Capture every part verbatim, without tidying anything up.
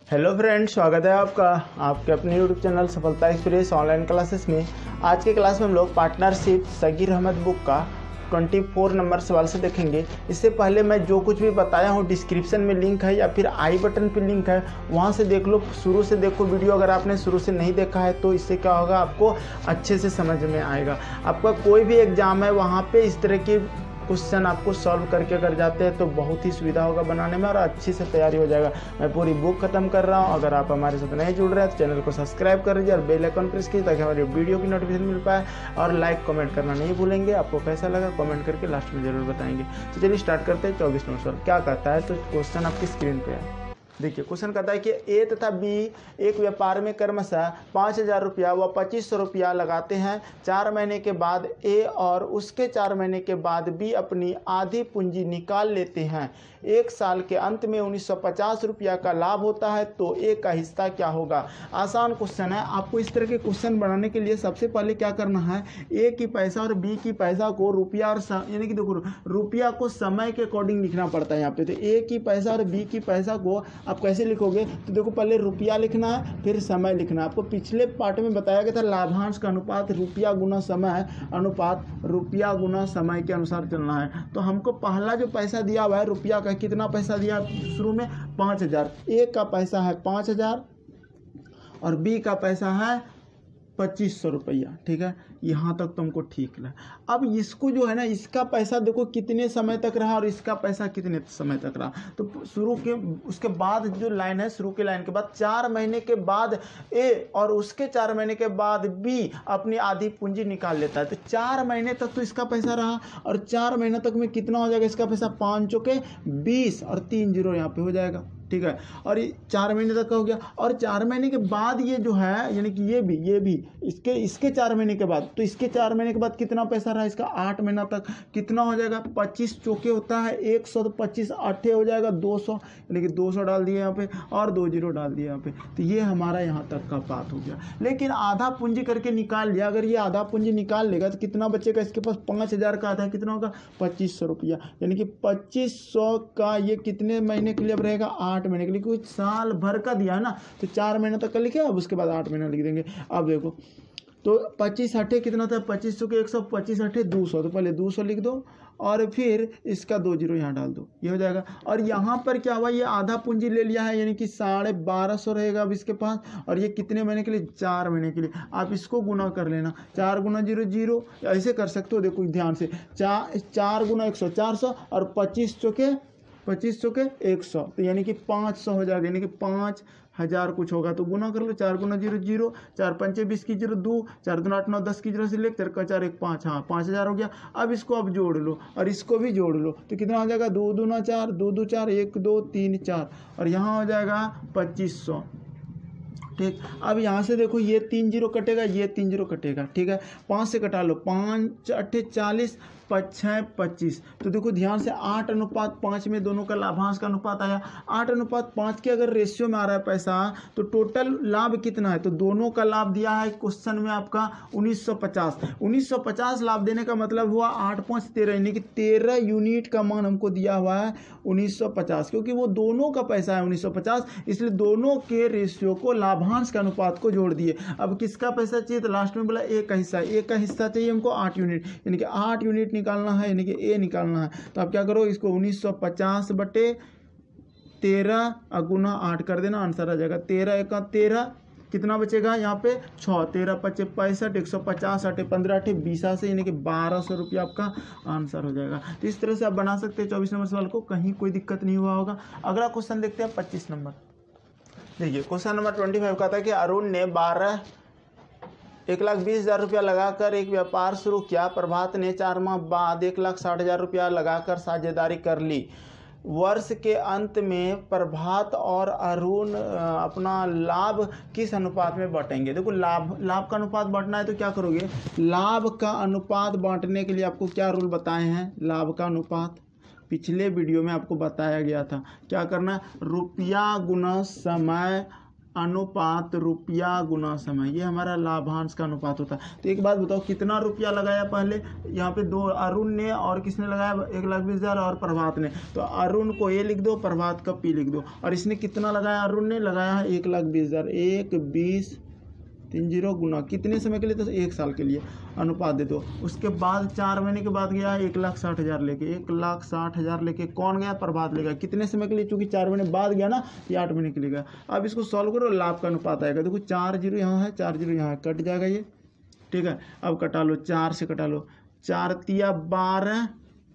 Hello friends, स्वागत है आपका आपके अपने YouTube channel Safalta express online classes में। आज के क्लास में हम लोग पार्टनरशिप सगीर अहमद बुक का चौबीस नंबर सवाल से देखेंगे। इससे पहले मैं जो कुछ भी बताया हूँ डिस्क्रिप्शन में लिंक है या फिर आई बटन पर लिंक है, वहाँ से देख लो, शुरू से देखो वीडियो। अगर आपने शुरू से नहीं देखा है तो इससे क्या होगा, आपको अच्छे से समझ में आएगा। आपका कोई भी एग्ज़ाम है वहाँ पर इस तरह की क्वेश्चन आपको सॉल्व करके अगर जाते हैं तो बहुत ही सुविधा होगा बनाने में और अच्छी से तैयारी हो जाएगा। मैं पूरी बुक खत्म कर रहा हूं। अगर आप हमारे साथ नहीं जुड़ रहे हैं तो चैनल को सब्सक्राइब कर लीजिए और बेल आइकन प्रेस कीजिए ताकि हमारी वीडियो की नोटिफिकेशन मिल पाए। और लाइक कमेंट करना नहीं भूलेंगे। आपको कैसा लगा कमेंट करके लास्ट में जरूर बताएंगे। तो चलिए स्टार्ट करते हैं। चौबीस नंबर सवाल क्या कहता है, तो क्वेश्चन आपकी स्क्रीन पे है। देखिए क्वेश्चन कहता है कि ए तथा बी एक व्यापार में क्रमशः पाँच हज़ार रुपया व पच्चीस सौ रुपया लगाते हैं। चार महीने के बाद ए और उसके चार महीने के बाद बी अपनी आधी पूंजी निकाल लेते हैं। एक साल के अंत में उन्नीस सौ पचास रुपया का लाभ होता है, तो ए का हिस्सा क्या होगा। आसान क्वेश्चन है। आपको इस तरह के क्वेश्चन बनाने के लिए सबसे पहले क्या करना है, ए की पैसा और बी की पैसा को रुपया और यानी कि देखो रुपया को समय के अकॉर्डिंग लिखना पड़ता है यहाँ पे। तो ए की पैसा और बी की पैसा को आप कैसे लिखोगे, तो देखो पहले रुपया लिखना है फिर समय लिखना है। आपको पिछले पार्ट में बताया गया था लाभांश का अनुपात रुपया गुना समय अनुपात रुपया गुना समय के अनुसार चलना है। तो हमको पहला जो पैसा दिया हुआ है रुपया का, कितना पैसा दिया शुरू में, पाँच हजार। ए का पैसा है पाँच हजार और बी का पैसा है पच्चीस सौ रुपया। ठीक है, यहाँ तक तुमको ठीक लगा। अब इसको जो है ना, इसका पैसा देखो कितने समय तक रहा और इसका पैसा कितने समय तक रहा। तो शुरू के उसके बाद जो लाइन है, शुरू के लाइन के बाद चार महीने के बाद ए और उसके चार महीने के बाद बी अपनी आधी पूंजी निकाल लेता है। तो चार महीने तक तो इसका पैसा रहा और चार महीने तक में कितना हो जाएगा इसका पैसा, पाँच चौके बीस और तीन जीरो यहाँ पे हो जाएगा। ठीक है, और ये चार महीने तक का हो गया। और चार महीने के बाद ये जो है यानी कि ये भी ये भी इसके इसके चार महीने के बाद, तो इसके चार महीने के बाद कितना पैसा रहा इसका, आठ महीना तक कितना हो जाएगा, पच्चीस चौके होता है एक सौ, तो पच्चीस आठे हो जाएगा दो सौ, यानी कि दो सौ डाल दिए यहाँ पे और दो जीरो डाल दिए यहाँ पे। तो ये हमारा यहाँ तक का बात हो गया। लेकिन आधा पूंजी करके निकाल लिया। अगर ये आधा पूंजी निकाल लेगा तो कितना बचेगा इसके पास, पाँच हज़ार का आधा कितना होगा, पच्चीस सौ रुपया। यानी कि पच्चीस सौ का ये कितने महीने के लिए अब रहेगा, आठ महीने के लिए। कुछ साल भर का दिया है ना, तो चार महीने तक का लिखे, अब उसके बाद आठ महीना लिख देंगे। अब देखो तो पच्चीस अठे कितना था, पच्चीस सौ के एक सौ, पच्चीस अठे दो सौ, तो पहले दो सौ लिख दो और फिर इसका दो जीरो यहाँ डाल दो, ये हो जाएगा। और यहाँ पर क्या हुआ, ये आधा पूंजी ले लिया है यानी कि साढ़े बारह सौ रहेगा अब इसके पास। और ये कितने महीने के लिए, चार महीने के लिए। आप इसको गुना कर लेना, चार गुना जीरो जीरो, ऐसे कर सकते हो। देखो ध्यान से, चार चार गुना एक सौ चार सौ और पच्चीस चौके पच्चीस सौ के एक सौ, तो यानी कि पाँच सौ हो जाएगा, यानी कि पाँच हज़ार कुछ होगा। तो गुना कर लो, चार गुना जीरो जीरो, चार पंचे बीस की जीरो दो, चार दूना आठ नौ दस की जीरो से ले, चार का चार एक पाँच, हाँ पाँच हज़ार हो गया। अब इसको अब जोड़ लो और इसको भी जोड़ लो, तो कितना हो जाएगा, दो दूना चार, दो दो चार, एक दो तीन चार, और यहाँ हो जाएगा पच्चीस सौ। ठीक, अब यहाँ से देखो ये तीन जीरो कटेगा, ये तीन जीरो कटेगा। ठीक है, पाँच से कटा लो, पाँच अट्ठे चालीस, छः पच्चीस। तो देखो ध्यान से, आठ अनुपात पाँच में दोनों का लाभांश का अनुपात आया। आठ अनुपात पाँच के अगर रेशियो में आ रहा है पैसा, तो टोटल लाभ कितना है, तो दोनों का लाभ दिया है क्वेश्चन में आपका उन्नीस सौ पचास। उन्नीस सौ पचास लाभ देने का मतलब हुआ आठ पाँच तेरह, यानी कि तेरह यूनिट का मान हमको दिया हुआ है उन्नीस सौ पचास, क्योंकि वो दोनों का पैसा है उन्नीस सौ पचास, इसलिए दोनों के रेशियो को लाभांश का अनुपात को जोड़ दिए। अब किसका पैसा चाहिए, तो लास्ट में बोला एक का हिस्सा, एक का हिस्सा चाहिए हमको आठ यूनिट, यानी कि आठ यूनिट निकालना है, यानी कि ए निकालना है। तो आप क्या करो, इसको उन्नीस सौ पचास बटे तेरह अगुना आठ कर देना, आंसर आ जाएगा तेरह एक तेरह, कितना बचेगा यहाँ पे छः, तेरह पच्चे पैंसठ, एक सौ पचास अठे पंद्रह अठे बीस से, यानी कि बारह सौ रुपया आपका आंसर हो जाएगा। तो इस तरह से आप बना सकते हैं चौबीस नंबर सवाल को, कहीं कोई दिक्कत नहीं हुआ होगा। अगला क्वेश्चन देखते हैं पच्चीस नंबर। देखिए क्वेश्चन नंबर ट्वेंटी फाइव का था कि अरुण ने बारह एक लाख बीस हज़ार रुपया लगाकर एक व्यापार शुरू किया। प्रभात ने चार माह बाद एक लाख साठ हज़ार रुपया लगाकर साझेदारी कर ली। वर्ष के अंत में प्रभात और अरुण अपना लाभ किस अनुपात में बांटेंगे। देखो लाभ लाभ का अनुपात बांटना है तो क्या करोगे, लाभ का अनुपात बांटने के लिए आपको क्या रूल बताए हैं, लाभ का अनुपात पिछले वीडियो में आपको बताया गया था। क्या करना, रुपया गुना समय अनुपात रुपया गुना समय, ये हमारा लाभांश का अनुपात होता है। तो एक बात बताओ, कितना रुपया लगाया पहले यहाँ पे? दो, अरुण ने और किसने लगाया? एक लाख बीस हज़ार और प्रभात ने। तो अरुण को ए लिख दो, प्रभात का पी लिख दो। और इसने कितना लगाया? अरुण ने लगाया है एक लाख बीस हज़ार, एक बीस तीन जीरो गुना कितने समय के लिए? तो एक साल के लिए अनुपात दे दो। उसके बाद चार महीने के बाद गया एक लाख साठ हज़ार लेके, एक लाख साठ हज़ार लेके कौन गया? प्रभात लेगा। कितने समय के लिए? चूंकि चार महीने बाद गया ना, ये आठ महीने के लिए गया। अब इसको सॉल्व करो, लाभ का अनुपात आएगा। देखो चार जीरो यहाँ है, चार जीरो यहाँ है, कट जाएगा ये, ठीक है। अब कटा लो, चार से कटा लो, चार तिया बारह,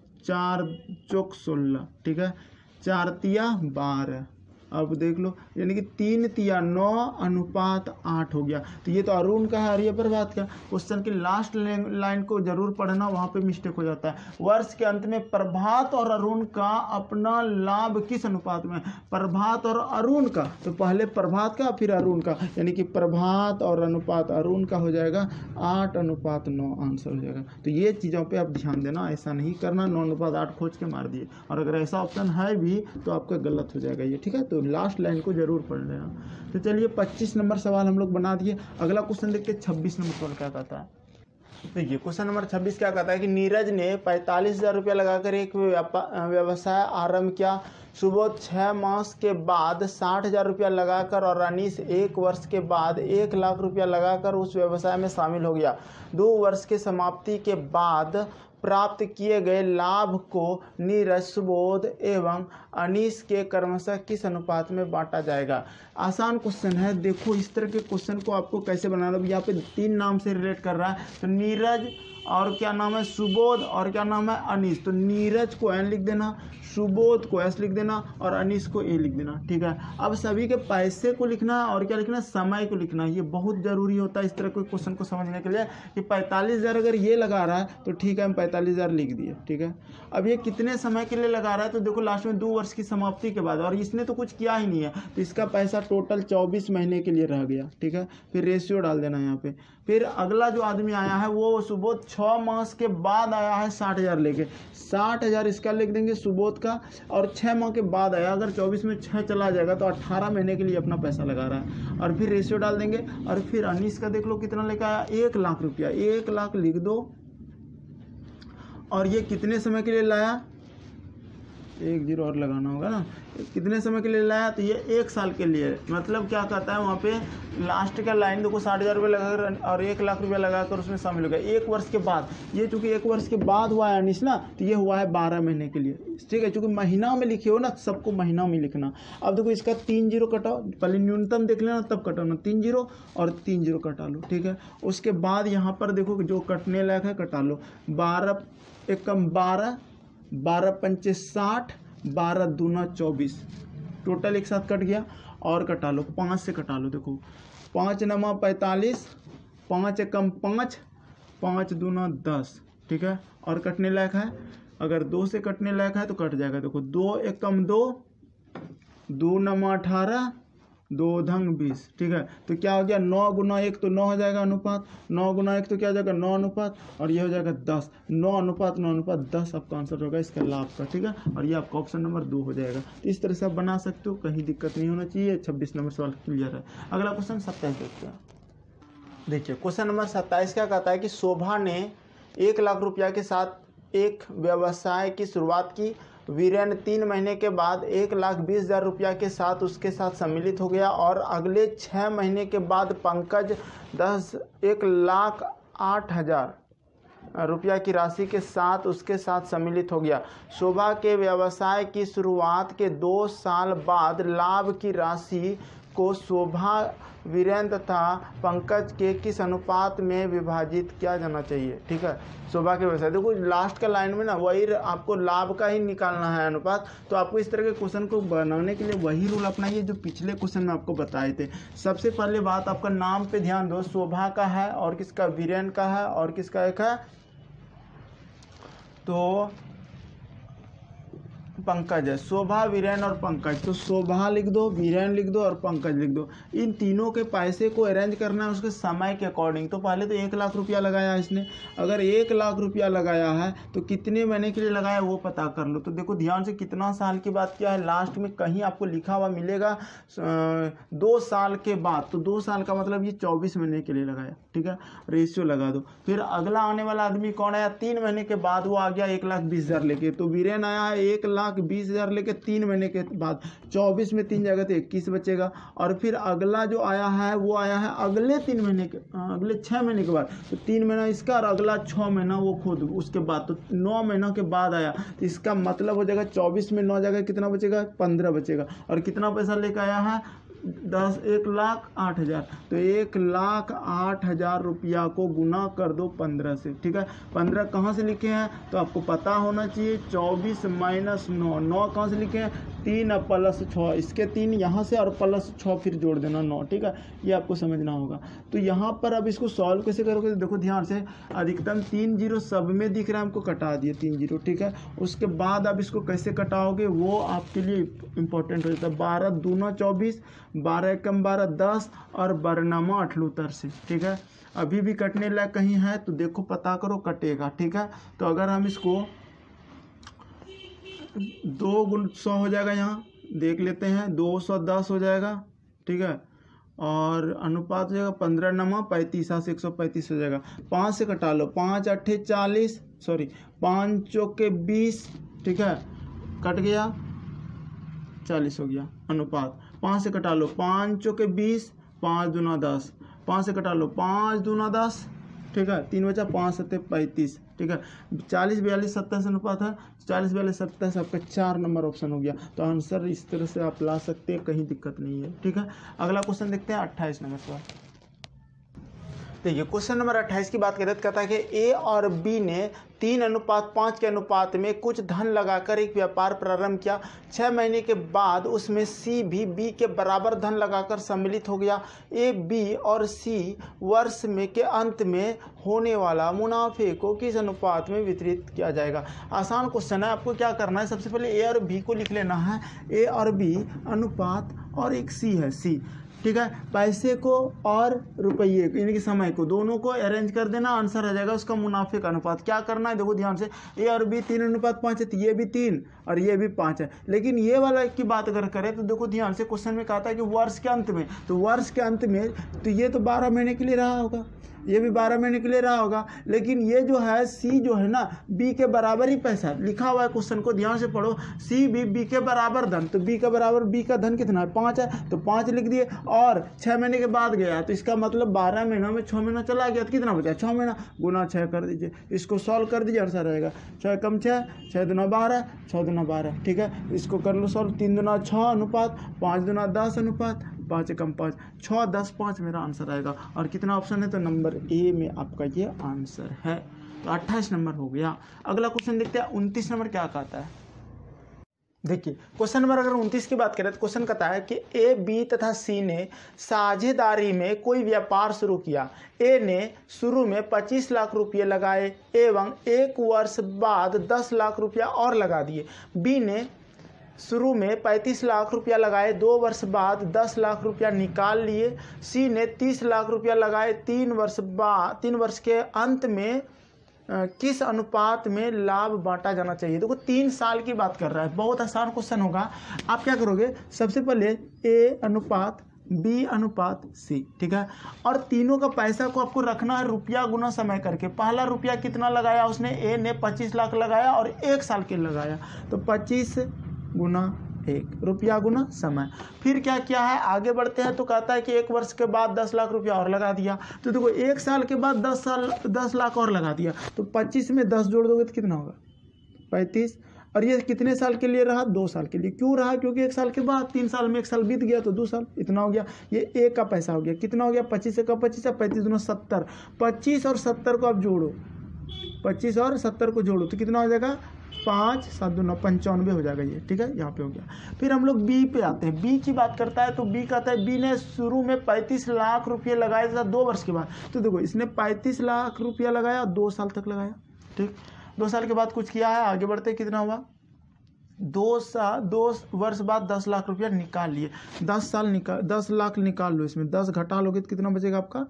चार चौक सोलह, ठीक है, चार तिया बारह। अब देख लो, यानी कि तीन तिया नौ अनुपात आठ हो गया। तो ये तो अरुण का है और ये प्रभात का। क्वेश्चन की लास्ट लाइन को जरूर पढ़ना, वहाँ पे मिस्टेक हो जाता है। वर्ष के अंत में प्रभात और अरुण का अपना लाभ किस अनुपात में? प्रभात और अरुण का, तो पहले प्रभात का फिर अरुण का, यानी कि प्रभात और अनुपात अरुण का हो जाएगा आठ अनुपात नौ, आंसर हो जाएगा। तो ये चीज़ों पर आप ध्यान देना, ऐसा नहीं करना नौ अनुपात आठ खोज के मार दिए। और अगर ऐसा ऑप्शन है भी तो आपका गलत हो जाएगा ये, ठीक है। तो लास्ट लाइन को जरूर पढ़ लेना। तो चलिए पच्चीस नंबर सवाल हम लोग बना दिए। अगला क्वेश्चन देखते हैं छब्बीस नंबर सवाल क्या कहता है। देखिए क्वेश्चन नंबर छब्बीस क्या कहता है कि नीरज ने पैंतालीस हजार रुपया लगाकर एक व्यवसाय आरंभ किया। सुबोध छः मास के बाद साठ हजार रुपया लगाकर और अनीस एक वर्ष के बाद एक लाख रुपया लगाकर उस व्यवसाय में शामिल हो गया। दो वर्ष के समाप्ति के बाद प्राप्त किए गए लाभ को नीरज, सुबोध एवं अनीस के क्रमशः किस अनुपात में बांटा जाएगा? आसान क्वेश्चन है। देखो इस तरह के क्वेश्चन को आपको कैसे बनाना है। यहाँ पे तीन नाम से रिलेट कर रहा है, तो नीरज और क्या नाम है? सुबोध और क्या नाम है? अनीस। तो नीरज को एन लिख देना, सुबोध को एस लिख देना और अनीस को ए लिख देना, ठीक है। अब सभी के पैसे को लिखना है और क्या लिखना है? समय को लिखना है। ये बहुत जरूरी होता है इस तरह के क्वेश्चन को समझने के लिए कि पैंतालीस हज़ार अगर ये लगा रहा है तो ठीक है, हम पैंतालीस हज़ार लिख दिए, ठीक है। अब ये कितने समय के लिए लगा रहा है? तो देखो लास्ट में दो वर्ष की समाप्ति के बाद, और इसने तो कुछ किया ही नहीं है, तो इसका पैसा टोटल चौबीस महीने के लिए रह गया, ठीक है। फिर रेशियो डाल देना यहाँ पे। फिर अगला जो आदमी आया है वो सुबोध छः मास के बाद आया है साठ हज़ार लेके, साठ हज़ार इसका लिख देंगे सुबोध का, और छः माह के बाद आया, अगर चौबीस में छः चला जाएगा तो अट्ठारह महीने के लिए अपना पैसा लगा रहा है। और फिर रेशियो डाल देंगे। और फिर अनीस का देख लो कितना लेकर आया? एक लाख रुपया, एक लाख लिख दो। और ये कितने समय के लिए लाया? एक जीरो और लगाना होगा ना, कितने समय के लिए लाया? तो ये एक साल के लिए। मतलब क्या कहता है वहाँ पे लास्ट का लाइन देखो, साठ हज़ार रुपये लगाकर और एक लाख रुपया लगाकर उसमें शामिल हो गया एक वर्ष के बाद। ये चूंकि एक वर्ष के बाद हुआ है अनीस ना, तो ये हुआ है बारह महीने के लिए, ठीक है। चूंकि महीना में लिखे हो ना, सबको महीना में लिखना। अब देखो इसका तीन जीरो कटाओ, पहले न्यूनतम देख लेना तब कटाना, तीन जीरो और तीन जीरो कटा लो, ठीक है। उसके बाद यहाँ पर देखो जो कटने लायक है कटा लो। बारह एकम बारह, बारह पंचे साठ, बारह दूना चौबीस, टोटल एक साथ कट गया। और कटा लो, पाँच से कटा लो। देखो पाँच नमा पैंतालीस, पाँच एकम पाँच, पाँच दूना दस, ठीक है। और कटने लायक है, अगर दो से कटने लायक है तो कट जाएगा। देखो दो एकम दो, दो नमा अठारह, दो धंग बीस, ठीक है। तो क्या हो गया? नौ गुना एक तो नौ हो जाएगा अनुपात, नौ गुना एक तो क्या हो जाएगा? नौ अनुपात, और ये हो जाएगा दस। नौ अनुपात नौ अनुपात दस आपका आंसर होगा इसका लाभ का, ठीक है। और ये आपका ऑप्शन नंबर दो हो जाएगा। तो इस तरह से आप बना सकते हो, कहीं दिक्कत नहीं होना चाहिए। छब्बीस नंबर सवाल क्लियर है। अगला क्वेश्चन सत्ताईस देखते हैं। देखिए क्वेश्चन नंबर सत्ताईस क्या कहता है कि शोभा ने एक लाख रुपया के साथ एक व्यवसाय की शुरुआत की। वीरेंद्र तीन महीने के बाद एक लाख बीस हज़ार रुपया के साथ उसके साथ सम्मिलित हो गया। और अगले छः महीने के बाद पंकज दस एक लाख आठ हज़ार रुपया की राशि के साथ उसके साथ सम्मिलित हो गया। शोभा के व्यवसाय की शुरुआत के दो साल बाद लाभ की राशि को शोभा, वीरेंद्र तथा पंकज के किस अनुपात में विभाजित किया जाना चाहिए, ठीक है। शोभा के व्यवसाय, देखो लास्ट का लाइन में ना वही आपको लाभ का ही निकालना है अनुपात। तो आपको इस तरह के क्वेश्चन को बनाने के लिए वही रूल अपनाइए जो पिछले क्वेश्चन में आपको बताए थे। सबसे पहले बात आपका नाम पे ध्यान दो, शोभा का है और किसका? वीरेंद्र का है और किसका एक है? तो पंकज है, शोभा, वीरेन और पंकज। तो शोभा लिख दो, वीरेन लिख दो और पंकज लिख दो। इन तीनों के पैसे को अरेंज करना है उसके समय के अकॉर्डिंग। तो पहले तो एक लाख रुपया लगाया है इसने, अगर एक लाख रुपया लगाया है तो कितने महीने के लिए लगाया वो पता कर लो। तो देखो ध्यान से, कितना साल की बात किया है, लास्ट में कहीं आपको लिखा हुआ मिलेगा दो साल के बाद। तो दो साल का मतलब ये चौबीस महीने के लिए लगाया, ठीक है, रेशियो लगा दो। फिर अगला आने वाला आदमी कौन आया, तीन महीने के बाद वो आ गया एक लाख बीस हज़ार लेके। तो वीरेन आया है एक लाख बीस हज़ार लेके तीन महीने के बाद, चौबीस में तीन जगह तो इक्कीस बचेगा। और फिर अगला जो आया है वो आया है अगले तीन महीने के अगले छः महीने के बाद। तो तीन महीना इसका और अगला छः महीना वो खुद उसके बाद, तो नौ महीनों के बाद आया। तो इसका मतलब हो जाएगा चौबीस में नौ जगह कितना बचेगा, पंद्रह बचेगा। और कितना पैसा लेकर आया है, दस एक लाख आठ हज़ार। तो एक लाख आठ हज़ार रुपया को गुना कर दो पंद्रह से, ठीक है। पंद्रह कहाँ से लिखे हैं तो आपको पता होना चाहिए, चौबीस माइनस नौ, नौ कहाँ से लिखे हैं, तीन प्लस छः, इसके तीन यहाँ से और प्लस छः फिर जोड़ देना नौ, ठीक है, ये आपको समझना होगा। तो यहाँ पर अब इसको सॉल्व कैसे करोगे, तो देखो ध्यान से, अधिकतम तीन जीरो सब में दिख रहा है, हमको कटा दिए तीन जीरो, ठीक है। उसके बाद अब इसको कैसे कटाओगे वो आपके लिए इंपॉर्टेंट हो जाता है। बारह दूना चौबीस, बारह कम बारह दस और बरनामा अठलूतर से, ठीक है। अभी भी कटने लायक कहीं है तो देखो पता करो, कटेगा, ठीक है। तो अगर हम इसको दो गुण सौ हो जाएगा, यहाँ देख लेते हैं, दो सौ दस हो जाएगा, ठीक है। और अनुपात हो जाएगा पंद्रह नमा पैंतीस, से एक सौ पैंतीस हो जाएगा। पाँच से कटा लो, पाँच अट्ठे चालीस, सॉरी पाँच चौके बीस, ठीक है, कट गया, चालीस हो गया अनुपात। पाँच से कटा लो, पाँच चौके बीस, पाँच दूना दस, पाँच से कटा लो, पाँच दूना दस, ठीक है, तीन बचा, पाँच सत्ते पैंतीस, ठीक है। चालीस बयालीस सत्ताईस अनुपात है, चालीस बयालीस सत्ताईस आपका चार नंबर ऑप्शन हो गया। तो आंसर इस तरह से आप ला सकते हैं, कहीं दिक्कत नहीं है, ठीक है। अगला क्वेश्चन देखते हैं अट्ठाईस नंबर पर। देखिए क्वेश्चन नंबर अट्ठाईस की बात करें तो कहता है कि ए और बी ने तीन अनुपात पाँच के अनुपात में कुछ धन लगाकर एक व्यापार प्रारंभ किया। छः महीने के बाद उसमें सी भी बी के बराबर धन लगाकर सम्मिलित हो गया। ए बी और सी वर्ष में के अंत में होने वाला मुनाफे को किस अनुपात में वितरित किया जाएगा। आसान क्वेश्चन है, आपको क्या करना है, सबसे पहले ए और बी को लिख लेना है। ए और बी अनुपात और एक सी है, सी, ठीक है। पैसे को और रुपये को यानी कि समय को दोनों को अरेंज कर देना, आंसर आ जाएगा उसका मुनाफे का अनुपात। क्या करना है देखो ध्यान से, ए और बी तीन अनुपात पाँच है, तो ये भी तीन और ये भी पाँच है। लेकिन ये वाला की बात अगर करें तो देखो ध्यान से, क्वेश्चन में कहता है कि वर्ष के अंत में, तो वर्ष के अंत में तो ये तो बारह महीने के लिए रहा होगा, ये भी बारह महीने के लिए रहा होगा। लेकिन ये जो है सी जो है ना, बी के बराबर ही पैसा लिखा हुआ है, क्वेश्चन को ध्यान से पढ़ो, सी बी बी के बराबर धन, तो बी का बराबर, बी का धन कितना है, पाँच है, तो पाँच लिख दिए। और छः महीने के बाद गया तो इसका मतलब बारह महीनों में छः महीना चला गया, तो कितना बचा, छः महीना, गुना छः कर दीजिए, इसको सॉल्व कर दीजिए, आंसर रहेगा छः कम छः, छः दुना बारह, छः दुना बारह, ठीक है। इसको कर लो सॉल्व, तीन दुना छः अनुपात, पाँच दुना दस अनुपात, पाँच कम पाँच, छः दस पाँच मेरा आंसर आएगा। और कितना ऑप्शन है, तो नंबर ए में आपका ये आंसर है। तो अट्ठाईस नंबर हो गया। अगला क्वेश्चन देखते हैं उनतीस नंबर क्या कहता है। देखिए क्वेश्चन नंबर अगर उनतीस की बात करें तो क्वेश्चन कहता है कि ए बी तथा सी ने साझेदारी में कोई व्यापार शुरू किया। ए ने शुरू में पच्चीस लाख रुपये लगाए एवं एक वर्ष बाद दस लाख रुपया और लगा दिए। बी ने शुरू में पैंतीस लाख रुपया लगाए, दो वर्ष बाद दस लाख रुपया निकाल लिए। सी ने तीस लाख रुपया लगाए, तीन वर्ष बाद तीन वर्ष के अंत में आ, किस अनुपात में लाभ बांटा जाना चाहिए। देखो तीन साल की बात कर रहा है, बहुत आसान क्वेश्चन होगा। आप क्या करोगे, सबसे पहले ए अनुपात बी अनुपात सी, ठीक है। और तीनों का पैसा को आपको रखना है रुपया गुना समय करके। पहला रुपया कितना लगाया उसने, ए ने पच्चीस लाख लगाया और एक साल के लगाया, तो पच्चीस गुना एक, रुपया गुना समय। फिर क्या किया है, आगे बढ़ते हैं तो कहता है कि एक वर्ष के बाद दस लाख रुपया और लगा दिया। तो देखो एक साल के बाद दस साल दस लाख और लगा दिया, तो पच्चीस में दस जोड़ दोगे तो कितना होगा, पैंतीस। और ये कितने साल के लिए रहा, दो साल के लिए। क्यों रहा, क्योंकि एक साल के बाद, तीन साल में एक साल बीत गया तो दो साल, इतना हो गया। ये एक का पैसा हो गया, कितना हो गया, पच्चीस का पच्चीस है, पैंतीस दोनों सत्तर, पच्चीस और सत्तर को आप जोड़ो, पच्चीस और सत्तर को जोड़ो तो कितना हो जाएगा, पाँच सात दो नौ पंचानवे हो जाएगा ये, ठीक है, यहाँ पे हो गया। फिर हम लोग बी पे आते हैं। बी की बात करता है तो बी कहता है बी ने शुरू में पैंतीस लाख रुपये लगाए था दो वर्ष के बाद। तो देखो इसने पैंतीस लाख रुपया लगाया, दो साल तक लगाया, ठीक। दो साल के बाद कुछ किया है, आगे बढ़ते कितना हुआ, दो साल दो वर्ष बाद दस लाख रुपया निकाल लिए, दस साल निकाल दस लाख निकाल लो, इसमें दस घटा लोगे तो कितना बचेगा आपका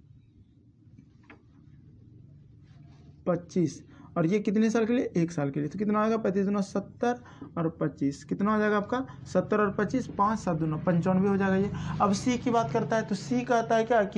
पच्चीस, और ये कितने साल के लिए, एक साल के लिए, तो कितना आएगा पैंतीस दूना सत्तर और पच्चीस कितना हो जाएगा आपका सत्तर और पच्चीस पाँच सात दूना पंचानवे हो जाएगा ये। अब सी की बात करता है तो सी कहता है क्या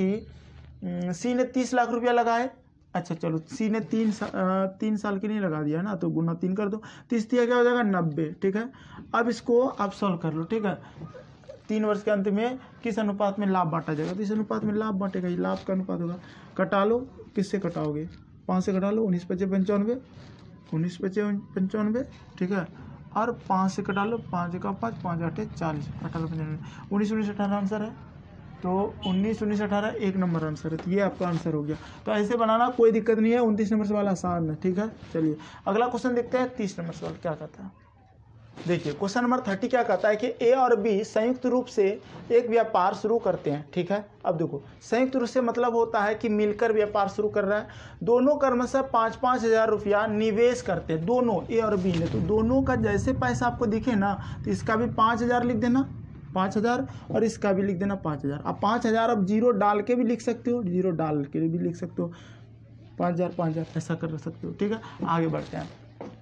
कि सी ने तीस लाख रुपया लगाए, अच्छा चलो सी ने तीन सा, तीन साल के लिए लगा दिया है ना, तो गुना तीन कर दो, तीस दिया क्या हो जाएगा नब्बे, ठीक है। अब इसको आप सॉल्व कर लो, ठीक है। तीन वर्ष के अंत में किस अनुपात में लाभ बांटा जाएगा, तो इस अनुपात में लाभ बांटेगा, ये लाभ का अनुपात होगा। कटा लो, किससे कटाओगे, पाँच से कटा लो, उन्नीस पचे पंचानवे, उन्नीस पचे पंचानवे, ठीक है। और पाँच से कटा लो, पाँच का पाँच, पाँच आठे चालीस, कटा लो पंचानवे, उन्नीस उन्नीस अठारह आंसर है, तो उन्नीस उन्नीस अठारह एक नंबर आंसर है, तो ये आपका आंसर हो गया। तो ऐसे बनाना कोई दिक्कत नहीं है, उनतीस नंबर सवाल आसान है, ठीक है। चलिए अगला क्वेश्चन देखते हैं, तीस नंबर सवाल क्या कहता है। देखिए क्वेश्चन नंबर थर्टी क्या कहता है कि ए और बी संयुक्त रूप से एक व्यापार शुरू करते हैं, ठीक है। अब देखो संयुक्त रूप से मतलब होता है कि मिलकर व्यापार शुरू कर रहा है, दोनों क्रमशः पाँच पाँच हजार रुपया निवेश करते हैं, दोनों ए और बी ने, तो दोनों का जैसे पैसा आपको दिखे ना, तो इसका भी पाँच हजार लिख देना, पाँच हजार और इसका भी लिख देना पाँच हजार। अब पाँच हजार अब जीरो डाल के भी लिख सकते हो, जीरो डाल के भी लिख सकते हो, पाँच हजार पाँच हजार ऐसा कर सकते हो, ठीक है। आगे बढ़ते हैं।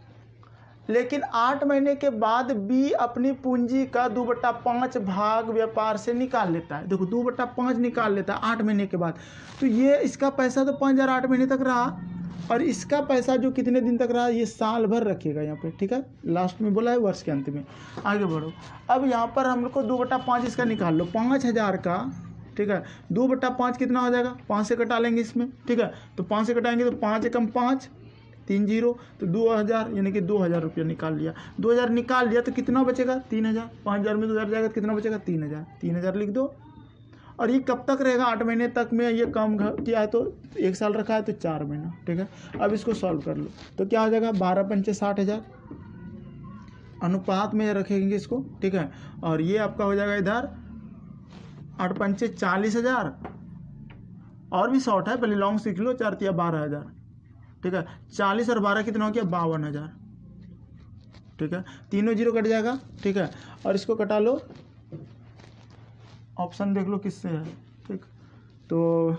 लेकिन आठ महीने के बाद बी अपनी पूंजी का दो बट्टा पाँच भाग व्यापार से निकाल लेता है, देखो दो बट्टा पाँच निकाल लेता है आठ महीने के बाद, तो ये इसका पैसा तो पाँच हजार आठ महीने तक रहा, और इसका पैसा जो कितने दिन तक रहा, ये साल भर रखेगा यहाँ पे, ठीक है। लास्ट में बोला है वर्ष के अंत में। आगे बढ़ो, अब यहाँ पर हम लोग को दो बट्टा पाँच इसका निकाल लो, पाँच हजार का, ठीक है। दो बट्टा पाँच कितना हो जाएगा, पाँच से कटा लेंगे इसमें, ठीक है। तो पाँच से कटाएंगे तो पाँच एकम पाँच, तीन जीरो, तो दो हज़ार यानी कि दो हज़ार रुपया निकाल लिया, दो हज़ार निकाल लिया तो कितना बचेगा तीन हज़ार, पाँच हज़ार में दो हज़ार जाएगा तो कितना बचेगा तीन हज़ार, तीन हज़ार लिख दो। और ये कब तक रहेगा, आठ महीने तक में, ये कम किया है तो एक साल रखा है तो चार महीना, ठीक है। अब इसको सॉल्व कर लो, तो क्या हो जाएगा बारह पंचे साठ हज़ार, अनुपात में रखेंगे इसको, ठीक है। और ये आपका हो जाएगा इधर आठ पंचे चालीस हज़ार, और भी शॉर्ट है, पहले लॉन्ग सीख लो, चार तिया बारह हज़ार, ठीक है। चालीस और बारह कितना हो गया बावन हज़ार, ठीक है। तीनों जीरो कट जाएगा, ठीक है। और इसको कटा लो, ऑप्शन देख लो किससे है, ठीक। तो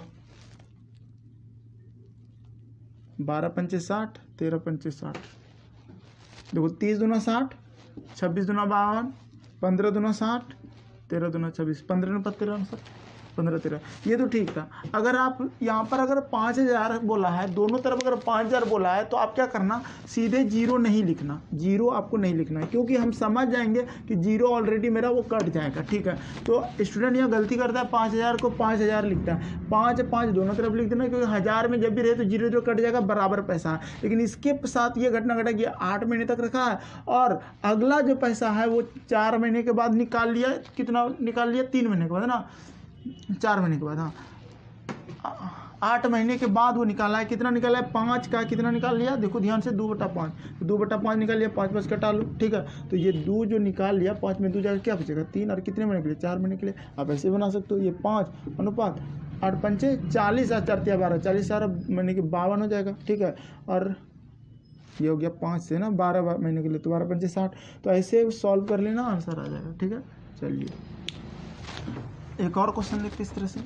बारह पंचे साठ, तेरह पंचे साठ, देखो तीस दूना साठ, छब्बीस दूना बावन, पंद्रह दूना साठ, तेरह दूना छब्बीस, पंद्रह में तेरह आंसर, पंद्रह तेरह, ये तो ठीक था। अगर आप यहाँ पर अगर पाँच हज़ार बोला है, दोनों तरफ अगर पाँच हज़ार बोला है, तो आप क्या करना, सीधे जीरो नहीं लिखना, जीरो आपको नहीं लिखना है, क्योंकि हम समझ जाएंगे कि जीरो ऑलरेडी मेरा वो कट जाएगा, ठीक है। तो स्टूडेंट यहाँ गलती करता है, पाँच हज़ार को पाँच हज़ार लिखता है, पाँच पाँच दोनों तरफ लिख देना, क्योंकि हज़ार में जब भी रहे तो जीरो जीरो कट जाएगा, बराबर पैसा है। लेकिन इसके साथ ये घटना घटा कि आठ महीने तक रखा है, और अगला जो पैसा है वो चार महीने के बाद निकाल लिया, कितना निकाल लिया, तीन महीने के बाद ना, चार महीने के बाद, हाँ आठ महीने के बाद वो निकाला है, कितना निकाला है, पाँच का कितना निकाल लिया, देखो ध्यान से, दो बटा पाँच, तो दो बटा पाँच निकाल लिया, पाँच पाँच कटा लो, ठीक है। तो ये दो जो निकाल लिया, पाँच में दो जाकर क्या बचेगा तीन, और कितने महीने के लिए, चार महीने के लिए। आप ऐसे बना सकते हो, ये पाँच अनुपात आठ पंचे चालीस, और चार तिया बारह, चालीस चार महीने के बावन हो जाएगा, ठीक है। और ये हो गया पाँच से ना बारह महीने के लिए, तो बारह पंचे साठ, तो ऐसे सॉल्व कर लेना, आंसर आ जाएगा, ठीक है। चलिए एक और क्वेश्चन देखते इस तरह से,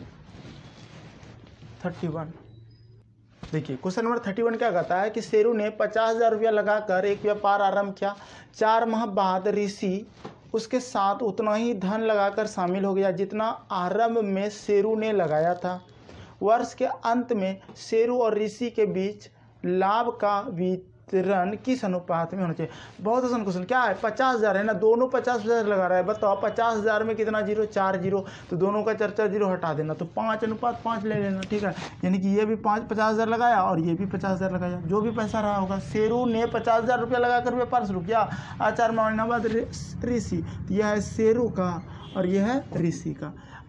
थर्टी वन। देखिए क्वेश्चन नंबर थर्टी वन क्या कहता है कि शेरू ने पचास हजार रुपया लगाकर एक व्यापार आरंभ किया, चार माह बाद ऋषि उसके साथ उतना ही धन लगाकर शामिल हो गया जितना आरंभ में शेरू ने लगाया था। वर्ष के अंत में शेरू और ऋषि के बीच लाभ का वितरण किस अनुपात में होना चाहिए। बहुत आसान क्वेश्चन, क्या है, पचास हज़ार है ना, दोनों पचास हज़ार लगा रहा है, बताओ पचास हज़ार में कितना जीरो, चार जीरो, तो दोनों का चार चार जीरो हटा देना, तो पाँच अनुपात पाँच ले लेना, ठीक है। यानी कि ये भी पाँच पचास हज़ार लगाया और ये भी पचास हज़ार लगाया, जो भी पैसा रहा होगा। शेरू ने पचास हज़ार रुपया लगाकर व्यापार शुरू किया, आचार महीना बाद ऋषि, तो यह है शेरू का और यह है ऋषि का।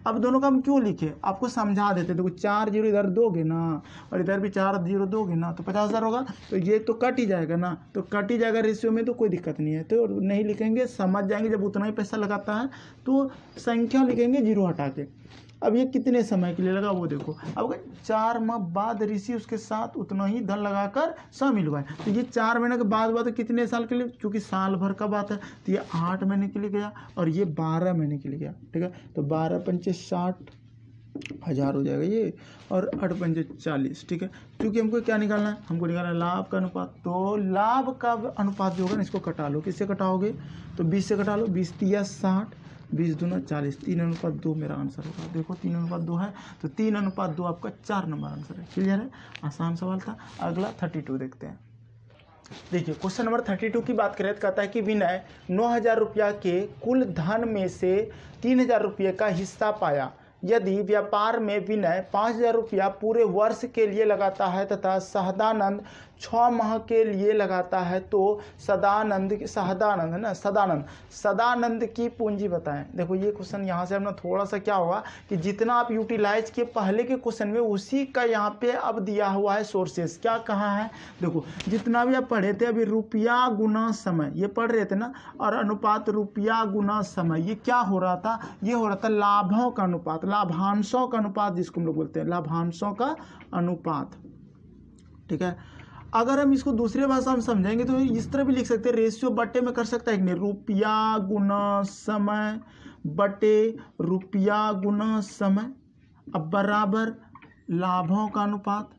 अब दोनों का हम क्यों लिखे, आपको समझा देते। देखो चार जीरो इधर दोगे ना और इधर भी चार जीरो दोगे ना तो पचास हज़ार होगा, तो ये तो कट ही जाएगा ना, तो कट ही जाएगा रेशियो में, तो कोई दिक्कत नहीं है। तो नहीं लिखेंगे, समझ जाएंगे जब उतना ही पैसा लगाता है तो संख्या लिखेंगे जीरो हटा के। अब ये कितने समय के लिए लगा वो देखो, अब चार माह बाद ऋषि उसके साथ उतना ही धन लगाकर शामिल हुआ है, तो ये चार महीने के बाद हुआ तो कितने साल के लिए, क्योंकि साल भर का बात है तो ये आठ महीने के लिए गया और ये बारह महीने के लिए गया। ठीक है, तो बारह पंचे साठ हज़ार हो जाएगा ये, और आठ पंचे चालीस। ठीक है, क्योंकि हमको क्या निकालना है, हमको निकालना है लाभ का अनुपात। तो लाभ का अनुपात जो होगा ना इसको कटा लो, किससे कटाओगे तो बीस से कटा लो, बीस तिया साठ, बीस दूना चालीस, तीन अनुपात दो मेरा आंसर होगा। देखो तीन अनुपात दो है तो तीन अनुपात दो आपका चार नंबर आंसर है। क्लियर है, आसान सवाल था। अगला थर्टी टू देखते हैं। देखिए क्वेश्चन नंबर थर्टी टू की बात करें तो कहता है कि विनय नौ हज़ार रुपया के कुल धन में से तीन हज़ार रुपये का हिस्सा पाया। यदि व्यापार में विनय पाँच हज़ार रुपया पूरे वर्ष के लिए लगाता है तथा सहदानंद छः माह के लिए लगाता है तो सदानंद सहदानंद है ना सदानंद सदानंद की पूंजी बताएं। देखो ये क्वेश्चन यहाँ से अपना थोड़ा सा क्या होगा कि जितना आप यूटिलाइज किए पहले के क्वेश्चन में उसी का यहाँ पे अब दिया हुआ है सोर्सेस। क्या कहा है, देखो जितना भी आप पढ़े थे अभी रुपया गुना समय ये पढ़ रहे थे ना, और अनुपात रुपया गुना समय, ये क्या हो रहा था, ये हो रहा था लाभों का अनुपात, लाभांशों का अनुपात जिसको हम लोग बोलते हैं, लाभांशों का अनुपात। ठीक है, अगर हम इसको दूसरे भाषा में समझेंगे तो इस तरह भी लिख सकते हैं, रेशियो बटे में कर सकता है कि नहीं, रुपया गुना समय बटे रुपया गुना समय, अब बराबर लाभों का अनुपात,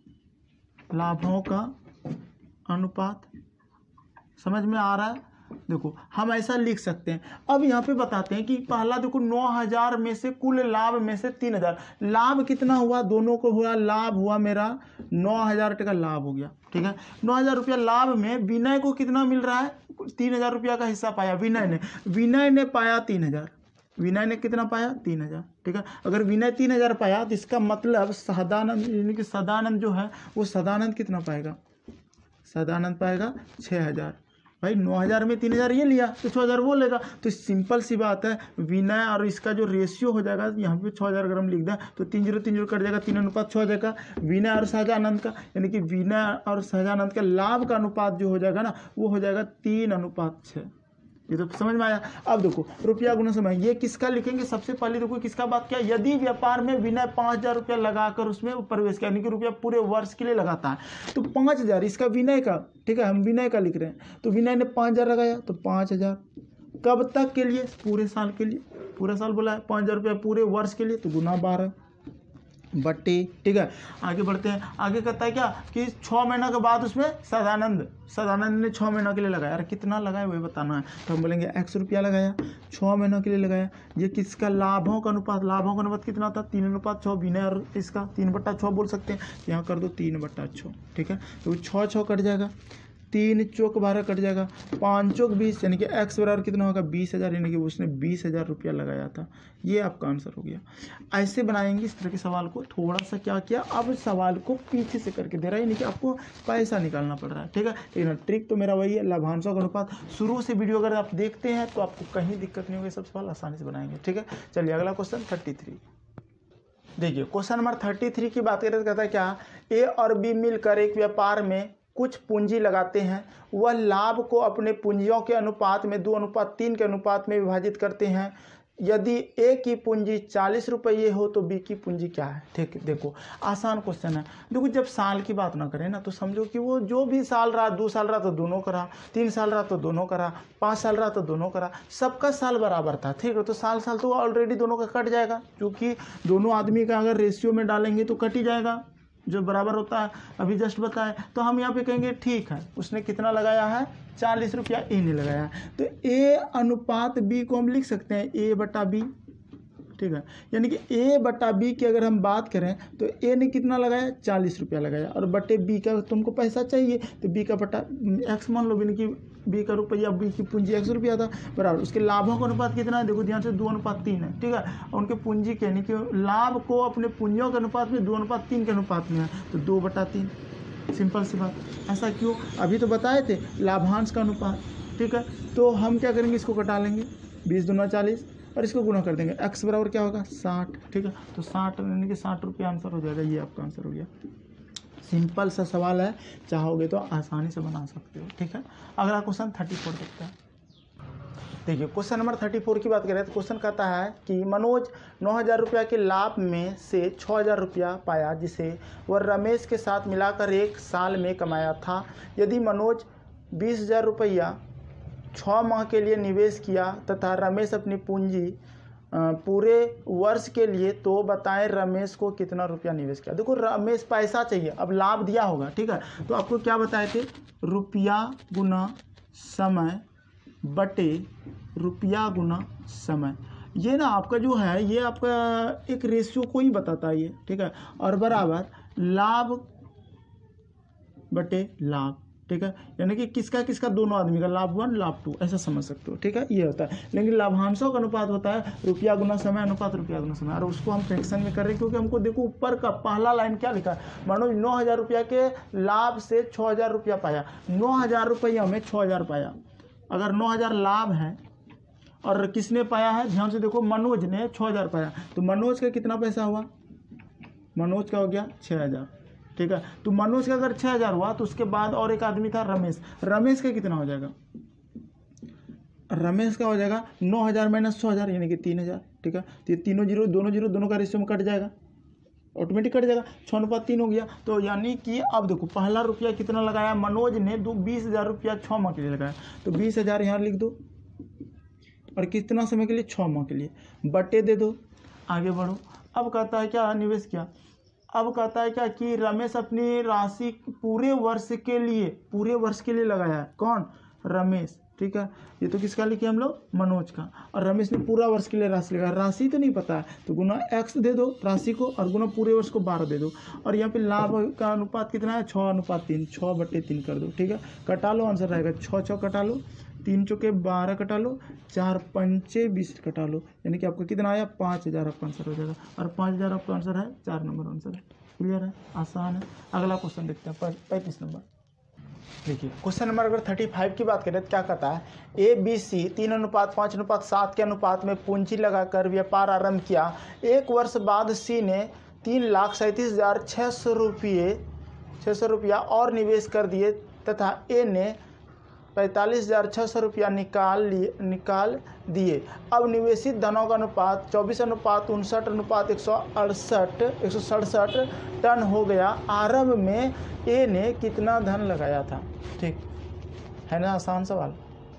लाभों का अनुपात। समझ में आ रहा है, देखो हम ऐसा लिख सकते हैं। अब यहाँ पे बताते हैं कि पहला देखो नौ हजार में से कुल लाभ में से तीन हजार, लाभ कितना हुआ, दोनों को हुआ लाभ हुआ मेरा नौ हजार टका लाभ हो गया। ठीक है, नौ हजार रुपया लाभ में विनय को कितना मिल रहा है, तीन हजार रुपया का हिस्सा पाया विनय ने, विनय ने पाया तीन हजार, विनय ने कितना पाया तीन हजार। ठीक है, अगर विनय तीन हजार पाया तो इसका मतलब सदानंद यानी कि सदानंद जो है वो सदानंद कितना पाएगा, सदानंद पाएगा छः हजार। भाई नौ हज़ार में तीन हज़ार ये लिया तो छः हज़ार वो लेगा, तो सिंपल सी बात है विनय और इसका जो रेशियो हो जाएगा यहाँ पे छः हज़ार अगर हम लिख दें तो तीन जीरो तीन जीरो कट जाएगा, तीन अनुपात छः हो जाएगा। विनय और सहजानंद का यानी कि विनय और सहजानंद का लाभ का अनुपात जो हो जाएगा ना वो हो जाएगा तीन अनुपात छः। ये तो समझ में आया। अब देखो रुपया गुना समय, ये किसका लिखेंगे, सबसे पहले देखो किसका बात किया, यदि व्यापार में विनय पाँच हजार रुपया लगाकर उसमें प्रवेश किया यानी कि रुपया पूरे वर्ष के लिए लगाता है तो पाँच हजार इसका विनय का, ठीक है हम विनय का लिख रहे हैं, तो विनय ने पाँच हजार लगाया तो पाँच हजार कब तक के लिए, पूरे साल के लिए, पूरा साल बोला है, पाँच हजार रुपया पूरे वर्ष के लिए तो गुना बारह बट्टी। ठीक है, आगे बढ़ते हैं। आगे कहता है क्या कि छः महीना के बाद उसमें सदानंद सदानंद ने छः महीना के लिए लगाया, अरे कितना लगाया वही बताना है, तो हम बोलेंगे एक्स रुपया लगाया, छः महीनों के लिए लगाया। ये किसका, लाभों का अनुपात, लाभों का अनुपात कितना था, तीन अनुपात छः, विनय और इसका तीन बट्टा छः बोल सकते हैं, यहाँ कर दो तीन बट्टा छः। ठीक है, तो छः छः कट जाएगा, तीन चौक बारह कट जाएगा, पाँच चौक बीस यानी कि एक्स बराबर कितना होगा बीस हज़ार यानी कि उसने बीस हज़ार रुपया लगाया था। ये आपका आंसर हो गया। ऐसे बनाएंगे इस तरह के सवाल को। थोड़ा सा क्या किया, अब सवाल को पीछे से करके दे रहा है यानी कि आपको पैसा निकालना पड़ रहा है। ठीक है, लेकिन ट्रिक तो मेरा वही है, लाभांशों का अनुपात। शुरू से वीडियो अगर आप देखते हैं तो आपको कहीं दिक्कत नहीं होगी, सब सवाल आसानी से बनाएंगे। ठीक है, चलिए अगला क्वेश्चन थर्टी थ्री देखिए। क्वेश्चन नंबर थर्टी थ्री की बात करें तो कहता है क्या, ए और बी मिलकर एक व्यापार में कुछ पूंजी लगाते हैं, वह लाभ को अपने पूंजियों के अनुपात में दो अनुपात तीन के अनुपात में विभाजित करते हैं। यदि ए की पूंजी चालीस रुपये हो तो बी की पूंजी क्या है। ठीक है, देखो आसान क्वेश्चन है। देखो जब साल की बात ना करें ना तो समझो कि वो जो भी साल रहा, दो साल रहा तो दोनों करा, तीन साल रहा तो दोनों करा, पाँच साल रहा तो दोनों करा, सबका साल बराबर था। ठीक है, तो साल साल तो ऑलरेडी दोनों का कट जाएगा, क्योंकि दोनों आदमी का अगर रेशियो में डालेंगे तो कट ही जाएगा जो बराबर होता है, अभी जस्ट बताए। तो हम यहाँ पे कहेंगे ठीक है, उसने कितना लगाया है चालीस रुपया, ए ने लगाया है, तो ए अनुपात बी को हम लिख सकते हैं ए बटा बी। ठीक है, यानी कि ए बटा बी की अगर हम बात करें तो ए ने कितना लगाया चालीस रुपया लगाया, और बटे बी का तुमको पैसा चाहिए तो बी का बटा एक्स मान लो, यानी कि बी का रुपया, बी की पूंजी एक्स रुपया था बराबर। उसके लाभों का अनुपात कितना है, देखो ध्यान से, दो अनुपात तीन है। ठीक है, और उनके पूंजी के यानी कि लाभ को अपने पूंजियों के अनुपात में दो अनुपात तीन के अनुपात में है, तो दो बटा तीन। सिंपल सी बात। ऐसा क्यों, अभी तो बताए थे लाभांश का अनुपात। ठीक है, तो हम क्या करेंगे, इसको कटा लेंगे, बीस दूना चालीस और इसको गुना कर देंगे, एक्स बराबर क्या होगा साठ। ठीक है, तो साठ यानी कि साठ रुपया आंसर हो जाएगा। ये आपका आंसर हो गया। सिंपल सा सवाल है, चाहोगे तो आसानी से बना सकते हो। ठीक है, अगला क्वेश्चन थर्टी फोर देखते हैं। देखिए क्वेश्चन नंबर थर्टी फोर की बात करें तो क्वेश्चन कहता है कि मनोज नौ हज़ार रुपया के लाभ में से छः हज़ार रुपया पाया जिसे वह रमेश के साथ मिलाकर एक साल में कमाया था। यदि मनोज बीस हज़ार रुपया छः माह के लिए निवेश किया तथा रमेश अपनी पूंजी पूरे वर्ष के लिए, तो बताएं रमेश को कितना रुपया निवेश किया। देखो रमेश पैसा चाहिए, अब लाभ दिया होगा। ठीक है, तो आपको क्या बताए थे, रुपया गुना समय बटे रुपया गुना समय। ये ना आपका जो है ये आपका एक रेशियो को ही बताता है ये। ठीक है, और बराबर लाभ बटे लाभ। ठीक है, यानी कि किसका किसका, दोनों आदमी का, लाभ वन लाभ टू, ऐसा समझ सकते हो। ठीक है, ये होता है। लेकिन लाभांशों का अनुपात होता है रुपया गुना समय अनुपात रुपया गुना समय, और उसको हम फ्रैक्शन में कर रहे हैं क्योंकि हमको देखो ऊपर का पहला लाइन क्या लिखा है, मनोज नौ हज़ार रुपया के लाभ से छः हज़ार रुपया पाया। नौ हज़ार रुपया में छः हज़ार पाया, अगर नौ हज़ार लाभ है और किसने पाया है, ध्यान से देखो, मनोज ने छः हज़ार पाया, तो मनोज का कितना पैसा हुआ, मनोज का हो गया छः हज़ार। ठीक है, तो मनोज का अगर छः हज़ार हुआ तो उसके बाद और एक आदमी था रमेश, रमेश का कितना हो जाएगा, रमेश का हो जाएगा नौ हज़ार माइनस छः हज़ार यानी कि तीन हज़ार। ठीक है, तो ये तीनों जीरो दोनों जीरो दोनों का रेशियो में कट जाएगा, ऑटोमेटिक कट जाएगा, छः अनुपात तीन हो गया। तो यानी कि अब देखो पहला रुपया कितना लगाया मनोज ने, दो बीस हज़ार रुपया छः माह के लिए लगाया, तो बीस हज़ार यहाँ लिख दो और कितना समय के लिए, छः माह के लिए, बटे दे दो, आगे बढ़ो। अब कहता है क्या, निवेश किया। अब कहता है क्या कि रमेश अपनी राशि पूरे वर्ष के लिए, पूरे वर्ष के लिए लगाया है, कौन, रमेश। ठीक है, ये तो किसका लिखे हम लोग, मनोज का, और रमेश ने पूरा वर्ष के लिए राशि लगाया। राशि तो नहीं पता है तो गुना एक्स दे दो राशि को, और गुना पूरे वर्ष को बारह दे दो, और यहाँ पे लाभ का अनुपात कितना है, छः अनुपात तीन, छः बटे तीन कर दो। ठीक है, कटा लो, आंसर रहेगा छः छः कटा लो, तीन चौके बारह कटा लो, चार पंचे बीस कटा लो, यानी कि आपका कितना आया, पाँच हज़ार आपका आंसर हो जाएगा, और पाँच हज़ार आपका आंसर है, चार नंबर आंसर है। क्लियर है, आसान है। अगला क्वेश्चन देखते हैं, पैंतीस नंबर। देखिए क्वेश्चन नंबर अगर थर्टी फाइव की बात करें तो क्या कहता है, ए बी सी तीन अनुपात पाँच अनुपात सात के अनुपात में पूंजी लगाकर व्यापार आरंभ किया। एक वर्ष बाद सी ने तीन लाख सैंतीस हज़ार छः सौ रुपये छः सौ रुपया और निवेश कर दिए तथा ए ने पैंतालीस हज़ार छः सौ रुपया निकाल लिए निकाल दिए। अब निवेशित धनों का अनुपात चौबीस अनुपात उनसठ अनुपात एक सौ अड़सठ एक सौ सड़सठ टन हो गया। आरंभ में ए ने कितना धन लगाया था। ठीक है ना, आसान सवाल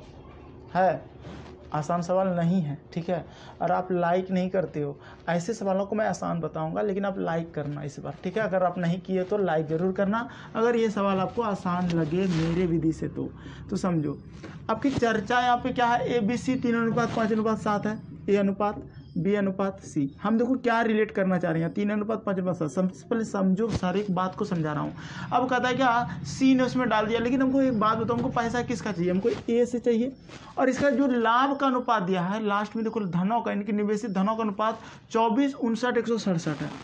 है, आसान सवाल नहीं है। ठीक है, और आप लाइक नहीं करते हो, ऐसे सवालों को मैं आसान बताऊंगा लेकिन आप लाइक करना इस बार। ठीक है, अगर आप नहीं किए तो लाइक ज़रूर करना, अगर ये सवाल आपको आसान लगे मेरे विधि से तो तो समझो आपकी चर्चा यहाँ पे क्या है, ए बी सी तीन अनुपात पाँच अनुपात सात है, ए अनुपात बी अनुपात सी। हम देखो क्या रिलेट करना चाह रहे हैं, तीन अनुपात पाँच अनुपात सात। सबसे पहले समझो, सारी एक बात को समझा रहा हूँ। अब कहता है क्या, सी ने उसमें डाल दिया, लेकिन हमको एक बात बताओ, हमको पैसा किसका चाहिए, हमको ए से चाहिए, और इसका जो लाभ का अनुपात दिया है लास्ट में देखो, धनों का इनकी निवेशित धनों का अनुपात चौबीस उनसठ एक सौ सड़सठ है,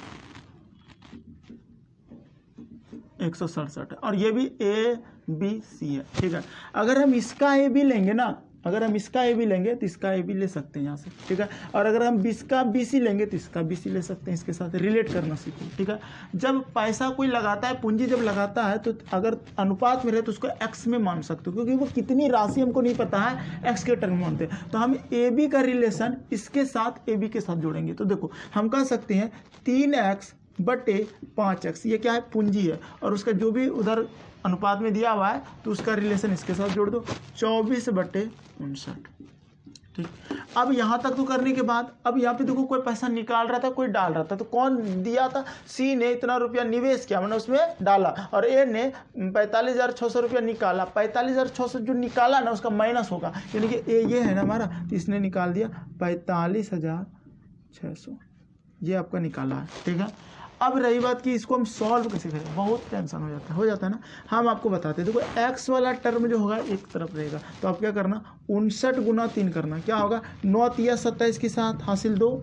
एक सौ सड़सठ है, और ये भी ए बी सी है। ठीक है, अगर हम इसका ए बी लेंगे ना, अगर हम इसका ए बी लेंगे तो इसका ए बी ले सकते हैं यहाँ से। ठीक है, और अगर हम इसका बी सी लेंगे तो इसका बी सी ले सकते हैं, इसके साथ रिलेट करना सीखो। ठीक है, जब पैसा कोई लगाता है, पूंजी जब लगाता है तो अगर अनुपात में रहे तो उसको एक्स में मान सकते हो, क्योंकि वो कितनी राशि हमको नहीं पता है, एक्स के टर्म में मानते हैं। तो हम ए बी का रिलेशन इसके साथ ए बी के साथ जोड़ेंगे, तो देखो हम कह सकते हैं तीन एक्स बटे पाँच एक्स, ये क्या है, पूंजी है, और उसका जो भी उधर अनुपात में दिया हुआ है तो उसका रिलेशन इसके साथ जोड़ दो, चौबीस बटे उनसठ। ठीक, अब यहाँ तक तो करने के बाद अब यहाँ पे देखो कोई पैसा निकाल रहा था, कोई डाल रहा था, तो कौन दिया था, सी ने इतना रुपया निवेश किया, मैंने उसमें डाला, और ए ने पैंतालीस हज़ार छः सौ रुपया निकाला। पैंतालीस हज़ार छः सौ जो निकाला ना उसका माइनस होगा, यानी कि ए ये है ना हमारा, तो इसने निकाल दिया पैंतालीस हज़ार छः सौ, ये आपका निकाला है। ठीक है, अब रही बात कि इसको हम सॉल्व कैसे करें, बहुत टेंशन हो जाता है हो जाता है ना, हम आपको बताते हैं। देखो एक्स वाला टर्म जो होगा एक तरफ रहेगा, तो आप क्या करना, उनसठ गुना तीन करना, क्या होगा, नौ तिया सत्ताईस के साथ हासिल दो,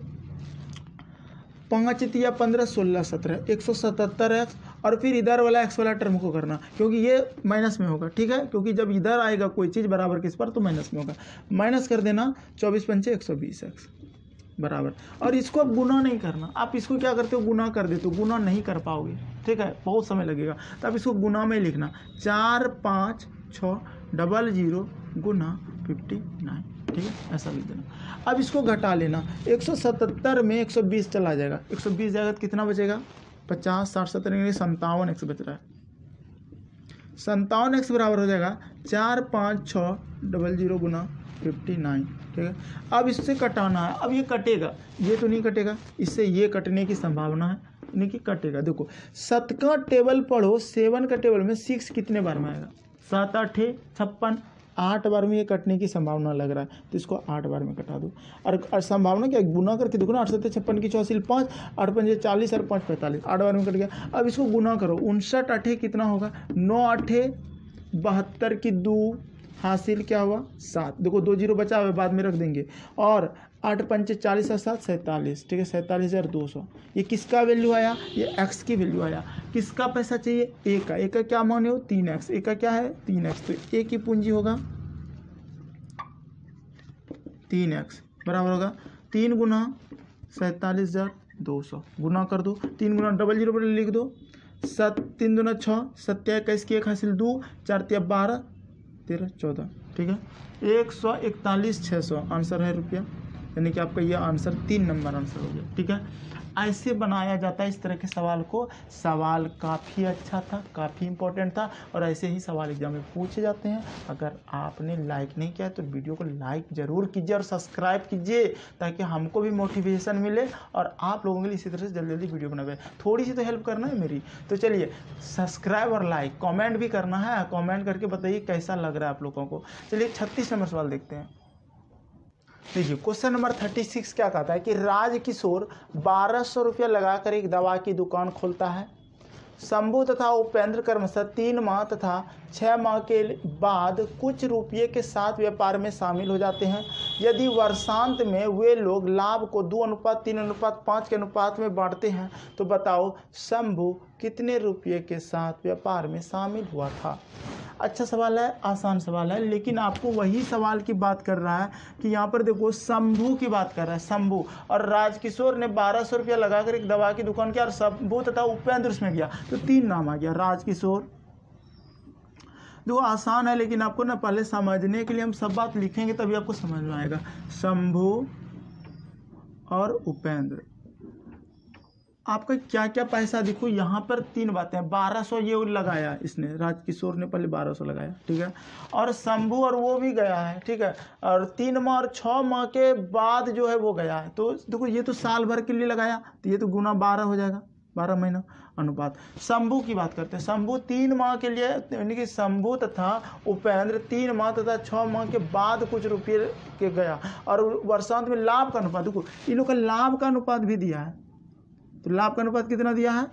पाँच तिया पंद्रह सोलह सत्रह एक सौ सतहत्तर एक्स, और फिर इधर वाला एक्स वाला टर्म को करना, क्योंकि ये माइनस में होगा। ठीक है, क्योंकि जब इधर आएगा कोई चीज़ बराबर किस पर तो माइनस में होगा, माइनस कर देना, चौबीस पंचे एक सौ बीस एक्स। बराबर, और इसको अब गुना नहीं करना। आप इसको क्या करते हो, गुना कर देते हो, गुना नहीं कर पाओगे, ठीक है, बहुत समय लगेगा। तो आप इसको गुना में लिखना, चार पाँच छः डबल जीरो गुना फिफ्टी नाइन, ठीक है, ऐसा लिख देना। अब इसको घटा लेना, एक सौ सतहत्तर में एक सौ बीस चला जाएगा, एक सौ बीस जाएगा तो कितना बचेगा, पचास साठ सत्तर संतावन एक्स बच रहा है। संतावन एक्स बराबर हो जाएगा चार पाँच छः डबल जीरो गुना फिफ्टी नाइन, ठीक है। अब इससे कटाना है, अब ये कटेगा, ये तो नहीं कटेगा, इससे ये कटने की संभावना है, यानी कि कटेगा। देखो सत का टेबल पढ़ो, सेवन का टेबल में सिक्स कितने बार में आएगा, सात आठे छप्पन, आठ बार में ये कटने की संभावना लग रहा है, तो इसको आठ बार में कटा दो। और संभावना क्या, गुना करके देखो ना, आठ सत्तर छप्पन की चौसील पाँच, आठ पंजे चालीस और पाँच पैंतालीस, आठ बार में कट गया। अब इसको गुना करो, उनसठ अठे कितना होगा, नौ अठे बहत्तर की दो हासिल क्या हुआ सात, देखो दो जीरो बचा हुआ बाद में रख देंगे, और आठ पंचे चालीस और सात सैंतालीस, ठीक है, सैंतालीस हज़ार दो सौ। ये किसका वैल्यू आया, ये एक्स की वैल्यू आया। किसका पैसा चाहिए, ए का, ए का क्या मान हो, तीन एक्स, ए का क्या है तीन एक्स, तो ए की पूंजी होगा तीन एक्स बराबर होगा तीन गुना सैंतालीस हज़ार दो सौ, गुना कर दो, तीन गुना डबल जीरो पर लिख दो, सत तीन दूना छः, सत्या इक्कीस की एक हासिल दो, चार तिया बारह, तेरह चौदह, ठीक है, एक सौ इकतालीस छः सौ आंसर है रुपया, यानी कि आपका ये आंसर तीन नंबर आंसर हो गया, ठीक है। ऐसे बनाया जाता है इस तरह के सवाल को। सवाल काफ़ी अच्छा था, काफ़ी इंपॉर्टेंट था, और ऐसे ही सवाल एग्जाम में पूछे जाते हैं। अगर आपने लाइक नहीं किया तो वीडियो को लाइक ज़रूर कीजिए और सब्सक्राइब कीजिए, ताकि हमको भी मोटिवेशन मिले और आप लोगों के लिए इसी तरह से जल्दी जल्दी वीडियो बनाए। थोड़ी सी तो हेल्प करना है मेरी, तो चलिए सब्सक्राइब और लाइक, कॉमेंट भी करना है, कॉमेंट करके बताइए कैसा लग रहा है आप लोगों को। चलिए छत्तीस नंबर सवाल देखते हैं। देखिए क्वेश्चन नंबर थर्टी सिक्स क्या कहता है कि राजकिशोर बारह सौ रुपया लगाकर एक दवा की दुकान खोलता है। शंभू तथा उपेंद्र क्रमशः तीन माह तथा छः माह के बाद कुछ रुपये के साथ व्यापार में शामिल हो जाते हैं। यदि वर्षांत में वे लोग लाभ को दो अनुपात तीन अनुपात पाँच के अनुपात में बांटते हैं, तो बताओ शंभू कितने रुपये के साथ व्यापार में शामिल हुआ था। अच्छा सवाल है, आसान सवाल है, लेकिन आपको वही सवाल की बात कर रहा है कि यहाँ पर देखो शंभू की बात कर रहा है, शंभू, और राजकिशोर ने बारह सौ रुपया लगाकर एक दवा की दुकान किया और शंभू तथा उपेंद्र उसमें गया, तो तीन नाम आ गया राजकिशोर। देखो आसान है, लेकिन आपको ना पहले समझने के लिए हम सब बात लिखेंगे तभी आपको समझ में आएगा। शंभू और उपेंद्र, आपका क्या क्या पैसा, देखो यहाँ पर तीन बातें, बारह सौ ये लगाया इसने, राजकिशोर ने पहले बारह सौ लगाया, ठीक है, और शंभू और वो भी गया है, ठीक है, और तीन माह और छः माह के बाद जो है वो गया है, तो देखो ये तो साल भर के लिए लगाया, तो ये तो गुना बारह हो जाएगा, बारह महीना अनुपात। शंभू की बात करते हैं, शंभू तीन माह के लिए, यानी कि शंभू तथा उपेंद्र तीन माह तथा छः माह के बाद कुछ रुपये के गया, और वर्षांत में लाभ का अनुपात, देखो इन लोग का लाभ का अनुपात भी दिया है, तो लाभ का अनुपात कितना दिया है,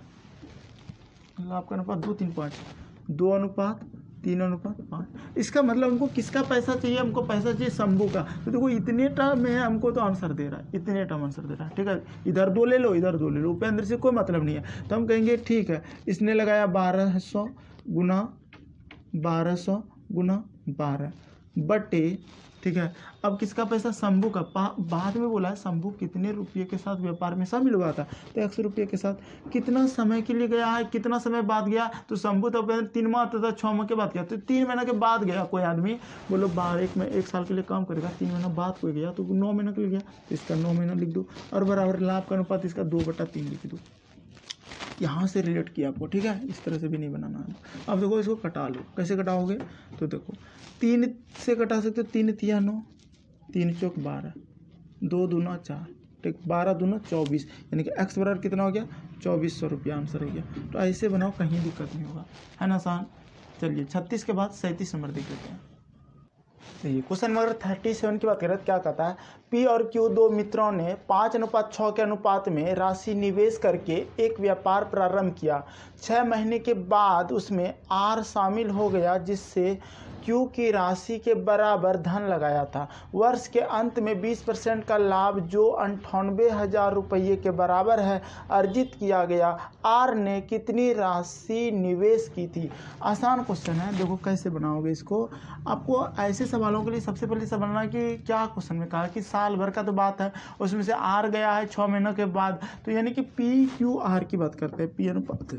लाभ का अनुपात दो तीन पाँच, दो अनुपात तीन अनुपात पाँच। इसका मतलब हमको किसका पैसा चाहिए, हमको पैसा चाहिए शंभू का, तो देखो इतने टर्म में हमको तो आंसर दे रहा है, इतने टर्म आंसर दे रहा है, ठीक है, इधर दो ले लो इधर दो ले लो, उपेंद्र से कोई मतलब नहीं है, तो हम कहेंगे ठीक है, इसने लगाया बारह सौ गुना बारह सौ गुना बारह बटे, ठीक है। अब किसका पैसा, शंभू का, बाद में बोला है शंभू कितने रुपये के साथ व्यापार में शामिल हुआ था, तो एक सौ रुपये के साथ, कितना समय के लिए गया है, कितना समय बाद गया, तो शंभू तो तीन माह तथा छः माह के बाद गया, तो तीन महीना के बाद गया कोई आदमी, बोलो बारह एक में एक साल के लिए काम करेगा, तीन महीना बाद कोई गया तो नौ महीना के लिए गया, तो इसका नौ महीना लिख दो, और बराबर लाभ का अनुपात इसका दो बटा तीन लिख दो। यहाँ से रिलेट किया आपको, ठीक है, इस तरह से भी नहीं बनाना है। अब देखो इसको कटा लो, कैसे कटाओगे, तो देखो तीन से कटा सकते हो, तीन तिया नौ, तीन चौक बारह, दो दूना चार, ठीक, बारह दूना चौबीस, यानी कि एक्स बराबर कितना हो गया, चौबीस सौ रुपया आंसर हो गया। तो ऐसे बनाओ, कहीं दिक्कत नहीं होगा, है ना आसान। चलिए छत्तीस के बाद सैंतीस नंबर देख लेते हैं। देखिए क्वेश्चन नंबर थर्टी सेवन की बात करें तो क्या कहता है, पी और क्यू दो मित्रों ने पाँच अनुपात छः के अनुपात में राशि निवेश करके एक व्यापार प्रारंभ किया। छः महीने के बाद उसमें आर शामिल हो गया, जिससे क्यू की राशि के बराबर धन लगाया था। वर्ष के अंत में बीस परसेंट का लाभ जो अंठानवे हजार रुपये के बराबर है अर्जित किया गया। आर ने कितनी राशि निवेश की थी। आसान क्वेश्चन है, देखो कैसे बनाओगे इसको। आपको ऐसे सवालों के लिए सबसे पहले समझना कि क्या क्वेश्चन में कहा कि साल भर का तो बात है, उसमें से आर गया है छः महीनों के बाद, तो यानी कि पी क्यू आर की बात करते हैं। पी अनुपात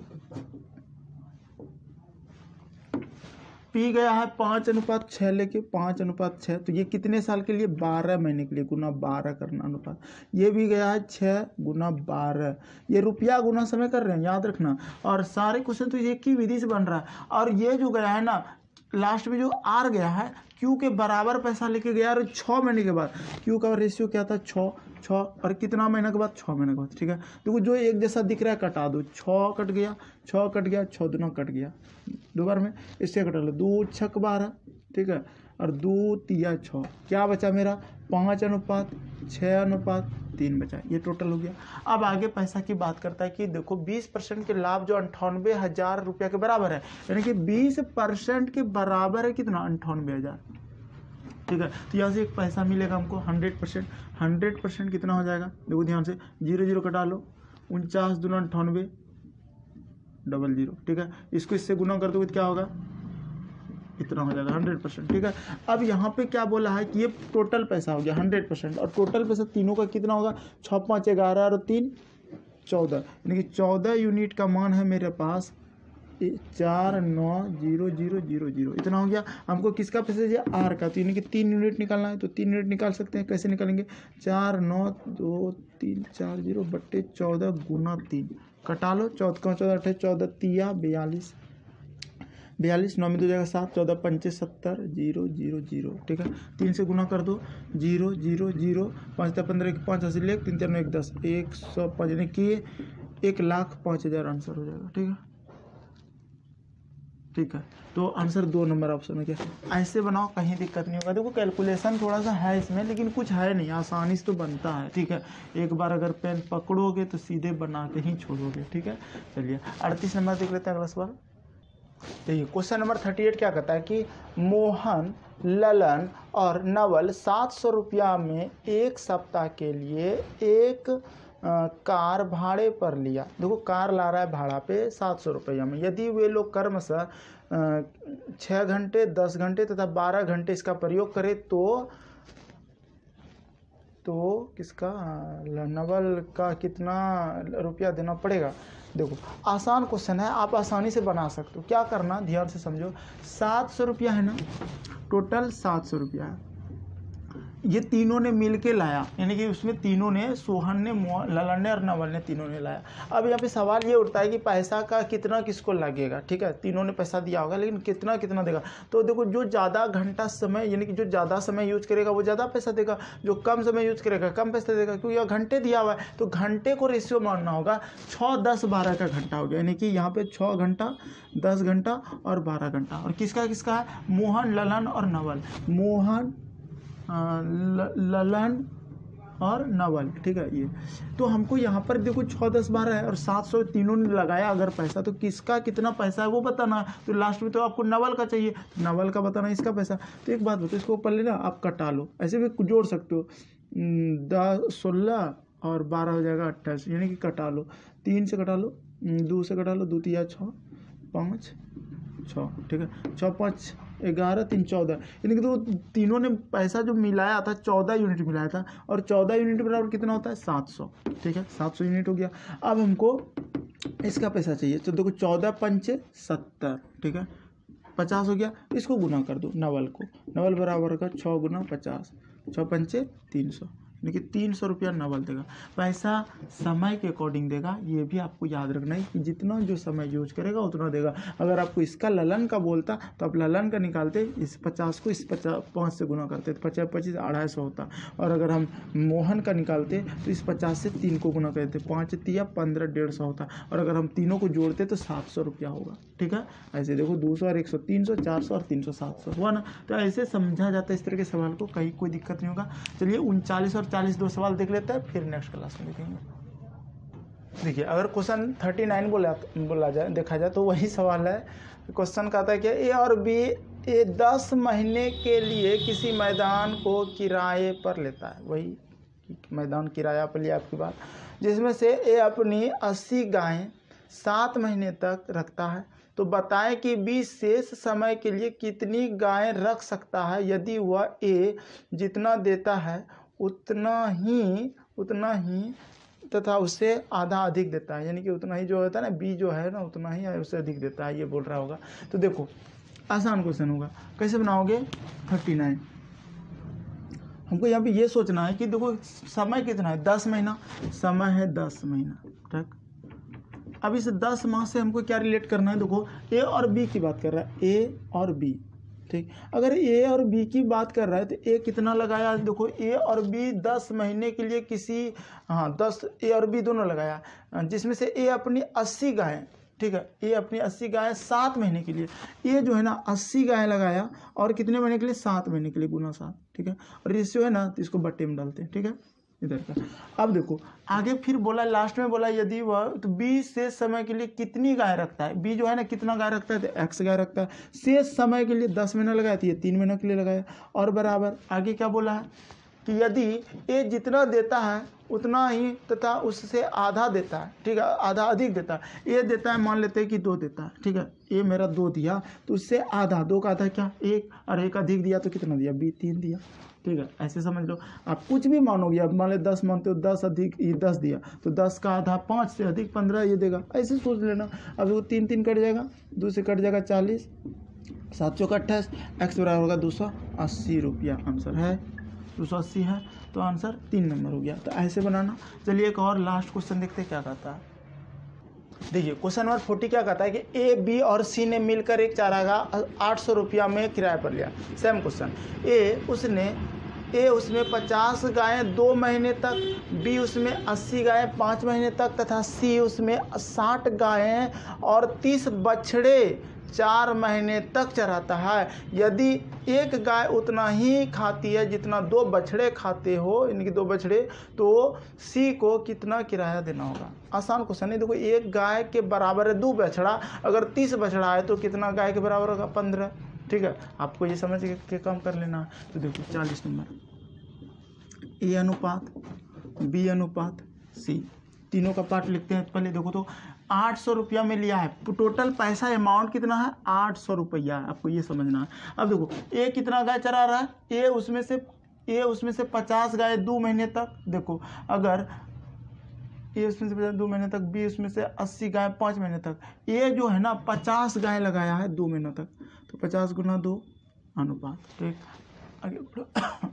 पी गया है पाँच अनुपात छः लेके, पाँच अनुपात छः, तो ये कितने साल के लिए, बारह महीने के लिए, गुना बारह करना अनुपात। ये भी गया है छः गुना बारह, ये रुपया गुना समय कर रहे हैं, याद रखना। और सारे क्वेश्चन तो एक ही विधि से बन रहा है। और ये जो गया है ना लास्ट में जो आर गया है क्यू के बराबर पैसा लेके गया, और छः महीने के बाद क्यू का रेशियो क्या था, छः छः, और कितना महीने के बाद, छः महीने के बाद। ठीक है, देखो जो एक जैसा दिख रहा है कटा दो, छः कट गया, छः कट गया, छः दुना कट गया, दो बार में इससे कटा लो, दो छक बारह, ठीक है, और दो तिया छः, क्या बचा मेरा, पाँच अनुपात छः अनुपात तीन बचा, ये टोटल हो गया। अब आगे पैसा की बात करता है कि देखो बीस परसेंट के लाभ जो अंठानवे हजार रुपया के बराबर है, यानी कि बीस परसेंट के बराबर है कितना, अंठानवे हजार। ठीक है, तो यहाँ से एक पैसा मिलेगा हमको हंड्रेड परसेंट। हंड्रेड परसेंट कितना हो जाएगा, देखो ध्यान से, जीरो जीरो कटा लो, उनचास दूना अंठानवे डबल जीरो। ठीक है, इसको इससे गुना कर दो तो क्या होगा, इतना हो जाएगा हंड्रेड परसेंट। ठीक है, अब यहाँ पे क्या बोला है कि ये टोटल पैसा हो गया हंड्रेड परसेंट, और टोटल पैसा तीनों का कितना होगा, छः पाँच ग्यारह और तीन चौदह, यानी कि चौदह यूनिट का मान है मेरे पास चार नौ जीरो जीरो जीरो जीरो, इतना हो गया। हमको किसका पैसा चाहिए, आर का, तो यानी कि तीन यूनिट निकालना है, तो तीन यूनिट निकाल सकते हैं। कैसे निकालेंगे, चार नौ दो तीन चार जीरो बट्टे चौदह गुना तीन, कटा लो, चौदह का चौदह अठे चौदह तिया बयालीस, बयालीस नौ में दो जगह सात, चौदह पंचे सत्तर, जीरो जीरो जीरो। ठीक है, तीन से गुना कर दो, जीरो जीरो जीरो, पाँच दस पंद्रह एक पाँच अस्सी लेख, तीन तीन एक दस, एक सौ पाँच यानी कि एक लाख पाँच हज़ार आंसर हो जाएगा। ठीक है, ठीक है, तो आंसर दो नंबर ऑप्शन में क्या, ऐसे बनाओ, कहीं दिक्कत नहीं होगा। देखो कैलकुलेशन थोड़ा सा है इसमें, लेकिन कुछ है नहीं, आसानी से तो बनता है। ठीक है, एक बार अगर पेन पकड़ोगे तो सीधे बना के ही छोड़ोगे। ठीक है, चलिए अड़तीस नंबर देख लेते हैं अगला सवाल। देखिए क्वेश्चन नंबर थर्टी एट क्या कहता है कि मोहन, ललन और नवल सात सौ रुपया में एक सप्ताह के लिए एक आ, कार भाड़े पर लिया। देखो कार ला रहा है भाड़ा पे सात सौ रुपया में। यदि वे लोग क्रमशः छः घंटे दस घंटे तथा बारह घंटे इसका प्रयोग करें तो तो किसका, नवल का कितना रुपया देना पड़ेगा। देखो आसान क्वेश्चन है, आप आसानी से बना सकते हो। क्या करना, ध्यान से समझो, सात सौ रुपया है ना, टोटल सात सौ रुपया है, ये तीनों ने मिल के लाया, यानी कि उसमें तीनों ने, सोहन ने, ललन ने और नवल ने, तीनों ने लाया। अब यहाँ पे सवाल ये उठता है कि पैसा का कितना किसको लगेगा। ठीक है, तीनों ने पैसा दिया होगा, लेकिन कितना कितना देगा। तो देखो जो ज़्यादा घंटा समय, यानी कि जो ज़्यादा समय यूज करेगा वो ज़्यादा पैसा देगा, जो कम समय यूज करेगा कम पैसा देगा, क्योंकि यह घंटे दिया हुआ है। तो घंटे को रेशियो मानना होगा, छः दस बारह का घंटा हो गया, यानी कि यहाँ पे छः घंटा, दस घंटा और बारह घंटा। और किसका किसका है, मोहन, ललन और नवल, मोहन, ललन और नवल। ठीक है, ये तो हमको यहाँ पर देखो छः दस बारह है और सात सौ तीनों ने लगाया अगर पैसा, तो किसका कितना पैसा है वो बताना। तो लास्ट में तो आपको नवल का चाहिए, तो नवल का बताना, इसका पैसा। तो एक बात बताओ, इसको ऊपर लेना, आप कटा लो, ऐसे भी जोड़ सकते हो, दस सोलह और बारह हो जाएगा अट्ठाईस, यानी कि कटा लो, तीन से कटा लो, दो से कटा लो, दो तिया छः, पाँच छः। ठीक है, छः पाँच ग्यारह, तीन चौदह, यानी कि तो तीनों ने पैसा जो मिलाया था चौदह यूनिट मिलाया था, और चौदह यूनिट बराबर कितना होता है, सात सौ। ठीक है, सात सौ यूनिट हो गया। अब हमको इसका पैसा चाहिए, तो देखो चौदह पंचे सत्तर, ठीक है, पचास हो गया, इसको गुना कर दो नवल को, नवल बराबर का छः गुना पचास, छः पंचे तीन सौ, यानी कि तीन सौ रुपया नवल देगा। पैसा समय के अकॉर्डिंग देगा, ये भी आपको याद रखना है कि जितना जो समय यूज करेगा उतना देगा। अगर आपको इसका ललन का बोलता तो आप ललन का निकालते, इस पचास को इस पचास पाँच से गुना करते तो पचास पच्चीस अढ़ाई सौ होता, और अगर हम मोहन का निकालते तो इस पचास से तीन को गुना करते, पाँच तिया पंद्रह डेढ़ सौ होता, और अगर हम तीनों को जोड़ते तो सात सौ रुपया होगा। ठीक है, ऐसे देखो दो सौ और एक सौ, तीन सौ, चार सौ और तीन सौ, सात सौ हुआ ना। तो ऐसे समझा जाता है इस तरह के सवाल को, कहीं कोई दिक्कत नहीं होगा। चलिए उनचालीस और चालीस दो सवाल देख लेते हैं, फिर नेक्स्ट क्लास में देखेंगे। देखिए अगर क्वेश्चन थर्टी नाइन बोला बोला जाए देखा जाए तो वही सवाल है। क्वेश्चन कहता है कि ए और बी ए दस महीने के लिए किसी मैदान को किराए पर लेता है, वही मैदान किराया पर लिया आपकी बात, जिसमें से ए अपनी अस्सी गायें सात महीने तक रखता है, तो बताएं कि बी शेष समय के लिए कितनी गायें रख सकता है यदि वह ए जितना देता है उतना ही उतना ही तथा उससे आधा अधिक देता है, यानी कि उतना ही जो होता है ना बी जो है ना उतना ही उससे अधिक देता है, ये बोल रहा होगा। तो देखो आसान क्वेश्चन होगा, कैसे बनाओगे थर्टी नाइन। हमको यहाँ पे ये सोचना है कि देखो समय कितना है, दस महीना, समय है दस महीना, ठीक। अब इस दस माह से हमको क्या रिलेट करना है, देखो ए और बी की बात कर रहा है, ए और बी, ठीक। अगर ए और बी की बात कर रहा है तो ए कितना लगाया, देखो ए और बी दस महीने के लिए किसी, हाँ दस, ए और बी दोनों लगाया, जिसमें से ए अपनी अस्सी गायें, ठीक है, ए अपनी अस्सी गायें सात महीने के लिए, ये जो है ना अस्सी गायें लगाया और कितने महीने के लिए, सात महीने के लिए, गुना सात, ठीक है। और रेशियो है ना तो इसको बट्टे में डालते हैं, ठीक है, इधर का। अब देखो आगे फिर बोला, लास्ट में बोला यदि वह, तो बी शेष समय के लिए कितनी गाय रखता है, बी जो है ना कितना गाय रखता है तो एक्स गाय रखता है, शेष समय के लिए दस महीना लगाया तो ये तीन महीना के लिए लगाया, और बराबर आगे क्या बोला है कि यदि ए जितना देता है उतना ही तथा उससे आधा देता है, ठीक है, आधा अधिक देता है, ए देता है मान लेते हैं कि दो देता है, ठीक है, ए मेरा दो दिया तो उससे आधा, दो का आधा क्या एक, और एक अधिक दिया तो कितना दिया, बी तीन दिया, ठीक है, ऐसे समझ लो। आप कुछ भी मानोगे, अब मान लो दस मानते हो, दस अधिक ये दस दिया तो दस का आधा पाँच से अधिक पंद्रह ये देगा, ऐसे सोच लेना। अब वो तीन तीन कट जाएगा, दो से कट जाएगा चालीस, सात सौ का अट्ठाईस, एक्स बराबर होगा दो सौ अस्सी रुपया, आंसर है दो सौ अस्सी है, तो आंसर तीन नंबर हो गया। तो ऐसे बनाना। चलिए एक और लास्ट क्वेश्चन देखते हैं क्या कहता है। देखिए क्वेश्चन नंबर फोर्टी क्या कहता है कि ए बी और सी ने मिलकर एक चारागाह आठ सौ रुपया में किराए पर लिया। सेम क्वेश्चन, ए उसने ए उसमें पचास गायें दो महीने तक, बी उसमें अस्सी गायें पाँच महीने तक तथा सी उसमें साठ गायें और तीस बछड़े चार महीने तक चराता है। यदि एक गाय उतना ही खाती है जितना दो बछड़े खाते हो, यानी कि दो बछड़े, तो सी को कितना किराया देना होगा। आसान क्वेश्चन है। देखो एक गाय के बराबर है दो बछड़ा, अगर तीस बछड़ा है तो कितना गाय के बराबर होगा, पंद्रह, ठीक है। आपको ये समझ के काम कर लेना है। तो देखो चालीस नंबर, ए अनुपात बी अनुपात सी, तीनों का पार्ट लिखते हैं। पहले देखो तो आठ सौ रुपया में लिया है, टोटल पैसा अमाउंट कितना है, आठ सौ रुपया है, आपको ये समझना है। अब देखो ए कितना गाय चरा रहा है, ए उसमें से ए उसमें से पचास गाय दो महीने तक, देखो अगर ए उसमें से पचास दो महीने तक, बी उसमें से अस्सी गाय पाँच महीने तक, ए जो है ना पचास गाय लगाया है दो महीनों तक, तो पचास गुना दो अनुपात, ठीक। आगे बढ़ो,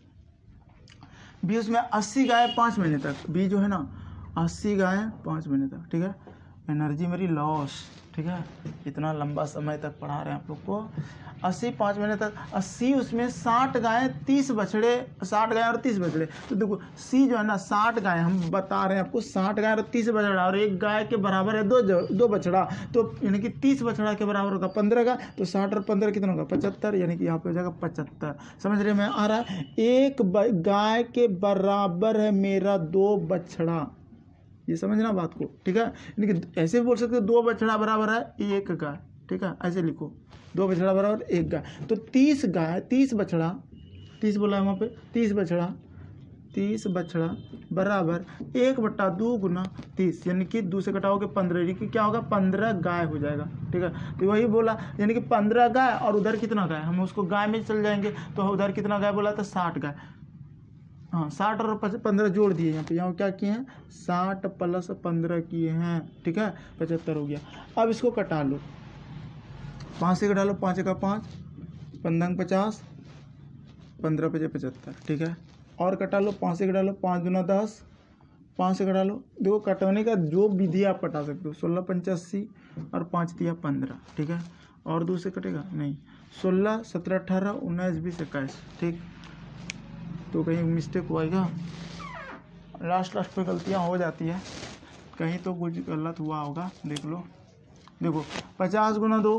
बी उसमें अस्सी गाय पाँच महीने तक, बी जो है ना अस्सी गाय पाँच महीने तक, ठीक है। एनर्जी मेरी लॉस, ठीक है, इतना लंबा समय तक पढ़ा रहे हैं आप लोग को। अस्सी पाँच महीने तक, अस्सी उसमें साठ गाय तीस बछड़े, साठ गाय और तीस बछड़े, तो देखो सी जो है ना साठ गाय, हम बता रहे हैं आपको साठ गाय और तीस बछड़ा, और एक गाय के बराबर है दो दो बछड़ा, तो यानी कि तीस बछड़ा के बराबर होगा पंद्रह का, तो साठ और पंद्रह कितना होगा, पचहत्तर, यानी कि यहाँ पे हो जाएगा पचहत्तर। समझ रहे में आ रहा है। एक गाय के बराबर है मेरा दो बछड़ा, ये समझना बात को, ठीक है। यानी कि ऐसे भी बोल सकते हो दो बछड़ा बराबर है एक गाय, ठीक है, ऐसे लिखो दो बछड़ा बराबर एक गाय, तो तीस गाय तीस बछड़ा, तीस बोला है वहाँ पे, तीस बछड़ा तीस बछड़ा बराबर एक बट्टा दो गुना तीस, यानी कि दो से कटाओगे पंद्रह, यानी कि क्या होगा, पंद्रह गाय हो जाएगा, ठीक है। तो वही बोला, यानी कि पंद्रह गाय, और उधर कितना गाय, हम उसको गाय में चल जाएंगे, तो उधर कितना गाय बोला था, साठ गाय, हाँ साठ और पंद्रह जोड़ दिए यहाँ पे, यहाँ क्या किए हैं, साठ प्लस पंद्रह किए हैं, ठीक है, पचहत्तर हो गया। अब इसको कटा लो, पाँच से कटा लो, पाँच का पाँच, पंद्रह पचास, पंद्रह पचे पचहत्तर, ठीक है। और कटा लो, पाँच से कटा लो, पाँच दूना दस, पाँच से कटा लो, देखो कटवाने का जो विधि आप कटा सकते हो, सोलह पंचासी और पाँच दिया पंद्रह, ठीक है। और दो से कटेगा नहीं, सोलह सत्रह अठारह उन्नीस बीस इक्कीस, ठीक। तो कहीं मिस्टेक हुआ, लास्ट लास्ट पे गलतियाँ हो जाती है, कहीं तो कुछ गलत हुआ होगा, देख लो। देखो पचास गुना दो,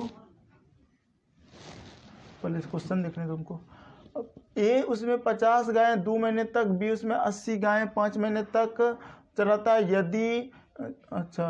पहले क्वेश्चन देखने दो तुमको। ए उसमें पचास गायें दो महीने तक, बी उसमें अस्सी गायें पाँच महीने तक चलाता है। यदि अच्छा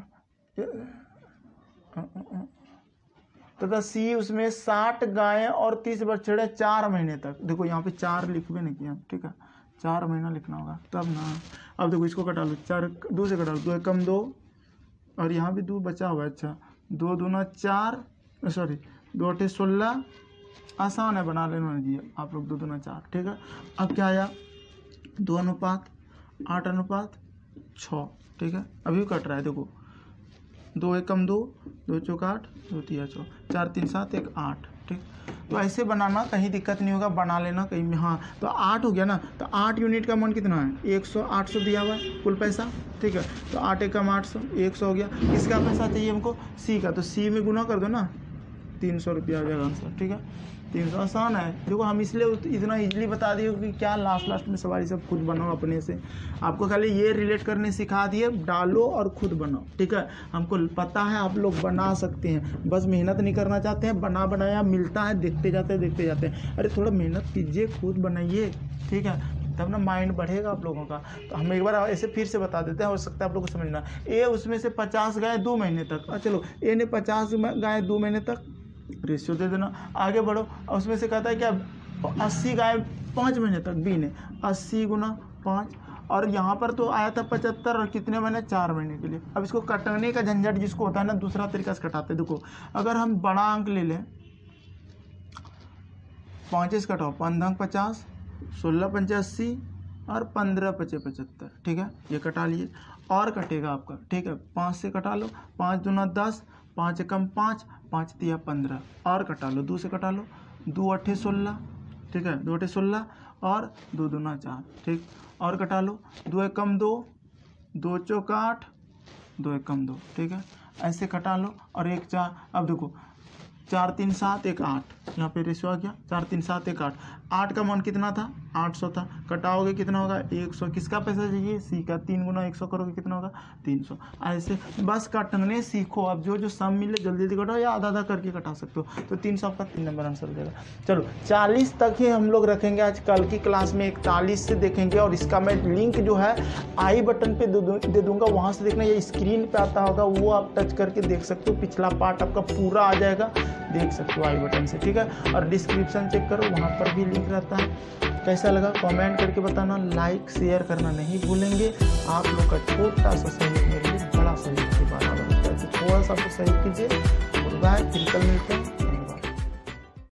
तथा सी उसमें साठ गायें और तीस बछड़े चार महीने तक। देखो यहाँ पे चार लिखबे नहीं किया, ठीक है, चार महीना लिखना होगा तब ना। अब देखो इसको कटा लो, चार दो से कटा लो, दो एकम दो और यहाँ भी दो बचा हुआ है। अच्छा दो दूना चार, सॉरी दो अठे सोलह, आसान है बना लेना जी आप लोग, दो दूना चार, ठीक है। अब क्या आया, दो अनुपात आठ अनुपात छः, ठीक है, अभी कट रहा है। देखो दो एकम दो, दो चौक आठ, दो तिया चौ, चार तीन सात एक आठ, ठीक। तो ऐसे बनाना, कहीं दिक्कत नहीं होगा, बना लेना कहीं में। हाँ तो आठ हो गया ना, तो आठ यूनिट का मान कितना है, एक सौ, आठ सौ दिया हुआ है कुल पैसा, ठीक है। तो आठ एकम आठ सौ, एक सौ हो गया। किसका पैसा चाहिए हमको, सी का, तो सी में गुना कर दो ना, तीन सौ रुपया हो जाएगा आंसर, ठीक है। तीन सौ आसान है। देखो हम इसलिए इतना इजीली बता दिए कि क्या लास्ट लास्ट में सवारी सब खुद बनाओ अपने से। आपको खाली ये रिलेट करने सिखा दिए, डालो और खुद बनाओ, ठीक है। हमको पता है आप लोग बना सकते हैं, बस मेहनत नहीं करना चाहते हैं। बना बनाया मिलता है, देखते जाते हैं देखते जाते हैं। अरे थोड़ा मेहनत कीजिए, खुद बनाइए, ठीक है, तब ना माइंड बढ़ेगा आप लोगों का। तो हम एक बार ऐसे फिर से बता देते हैं, हो सकता है आप लोग को समझना। ए उसमें से पचास गाय दो महीने तक, चलो ए ने पचास गाय दो महीने तक, रेशियो दे देना। आगे बढ़ो, उसमें से कहता है क्या, अस्सी गाय पाँच महीने तक, बी ने अस्सी गुना पाँच, और यहाँ पर तो आया था पचहत्तर, और कितने महीने, चार महीने के लिए। अब इसको कटने का झंझट जिसको होता है ना, दूसरा तरीका से कटाते हैं। देखो अगर हम बड़ा अंक ले लें, पाँच से कटाओ, पाँच अंक पचास, सोलह पंचे अस्सी और पंद्रह पचे पचहत्तर, ठीक है, ये कटा लिए। और कटेगा आपका, ठीक है, पाँच से कटा लो, पाँच दूना दस, पाँच एकम पाँच, पाँच तिया पंद्रह, और कटा लो, दो से कटा लो, दो अट्ठे सोलह, ठीक है, दो अट्ठे सोलह और दो दूना चार, ठीक, और कटा लो, दो एकम दो, दो चौक आठ, दो एकम दो, ठीक है, ऐसे कटा लो। और एक चार, अब देखो चार तीन सात एक आठ, यहाँ पे रेशियो आ गया, चार तीन सात एक आठ, आठ का मान कितना था, आठ सौ था, कटाओगे कितना होगा, एक सौ। किसका पैसा चाहिए, सी का, तीन गुना एक सौ करोगे कितना होगा, तीन सौ। ऐसे बस कटने सीखो। अब जो जो सम मिले जल्दी जल्दी कटाओ, या आधा आधा करके कटा सकते हो। तो तीन सौ आपका तीन नंबर आंसर हो जाएगा। चलो चालीस तक ही हम लोग रखेंगे आज, कल की क्लास में इकतालीस से देखेंगे। और इसका मैं लिंक जो है आई बटन पे दे दूंगा, वहाँ से देखना, ये स्क्रीन पे आता होगा, वो आप टच करके देख सकते हो। पिछला पार्ट आपका पूरा आ जाएगा, देख सकते हो आई बटन से, ठीक है। और डिस्क्रिप्शन चेक करो, वहाँ पर भी लिंक रहता है। कैसा लगा कमेंट करके बताना, लाइक शेयर करना नहीं भूलेंगे। आप लोग का छोटा सा सहयोग मेरे लिए बड़ा सहयोग के बराबर है, तो थोड़ा सा तो सहयोग कीजिए। और बाय, फिर कल मिलते हैं।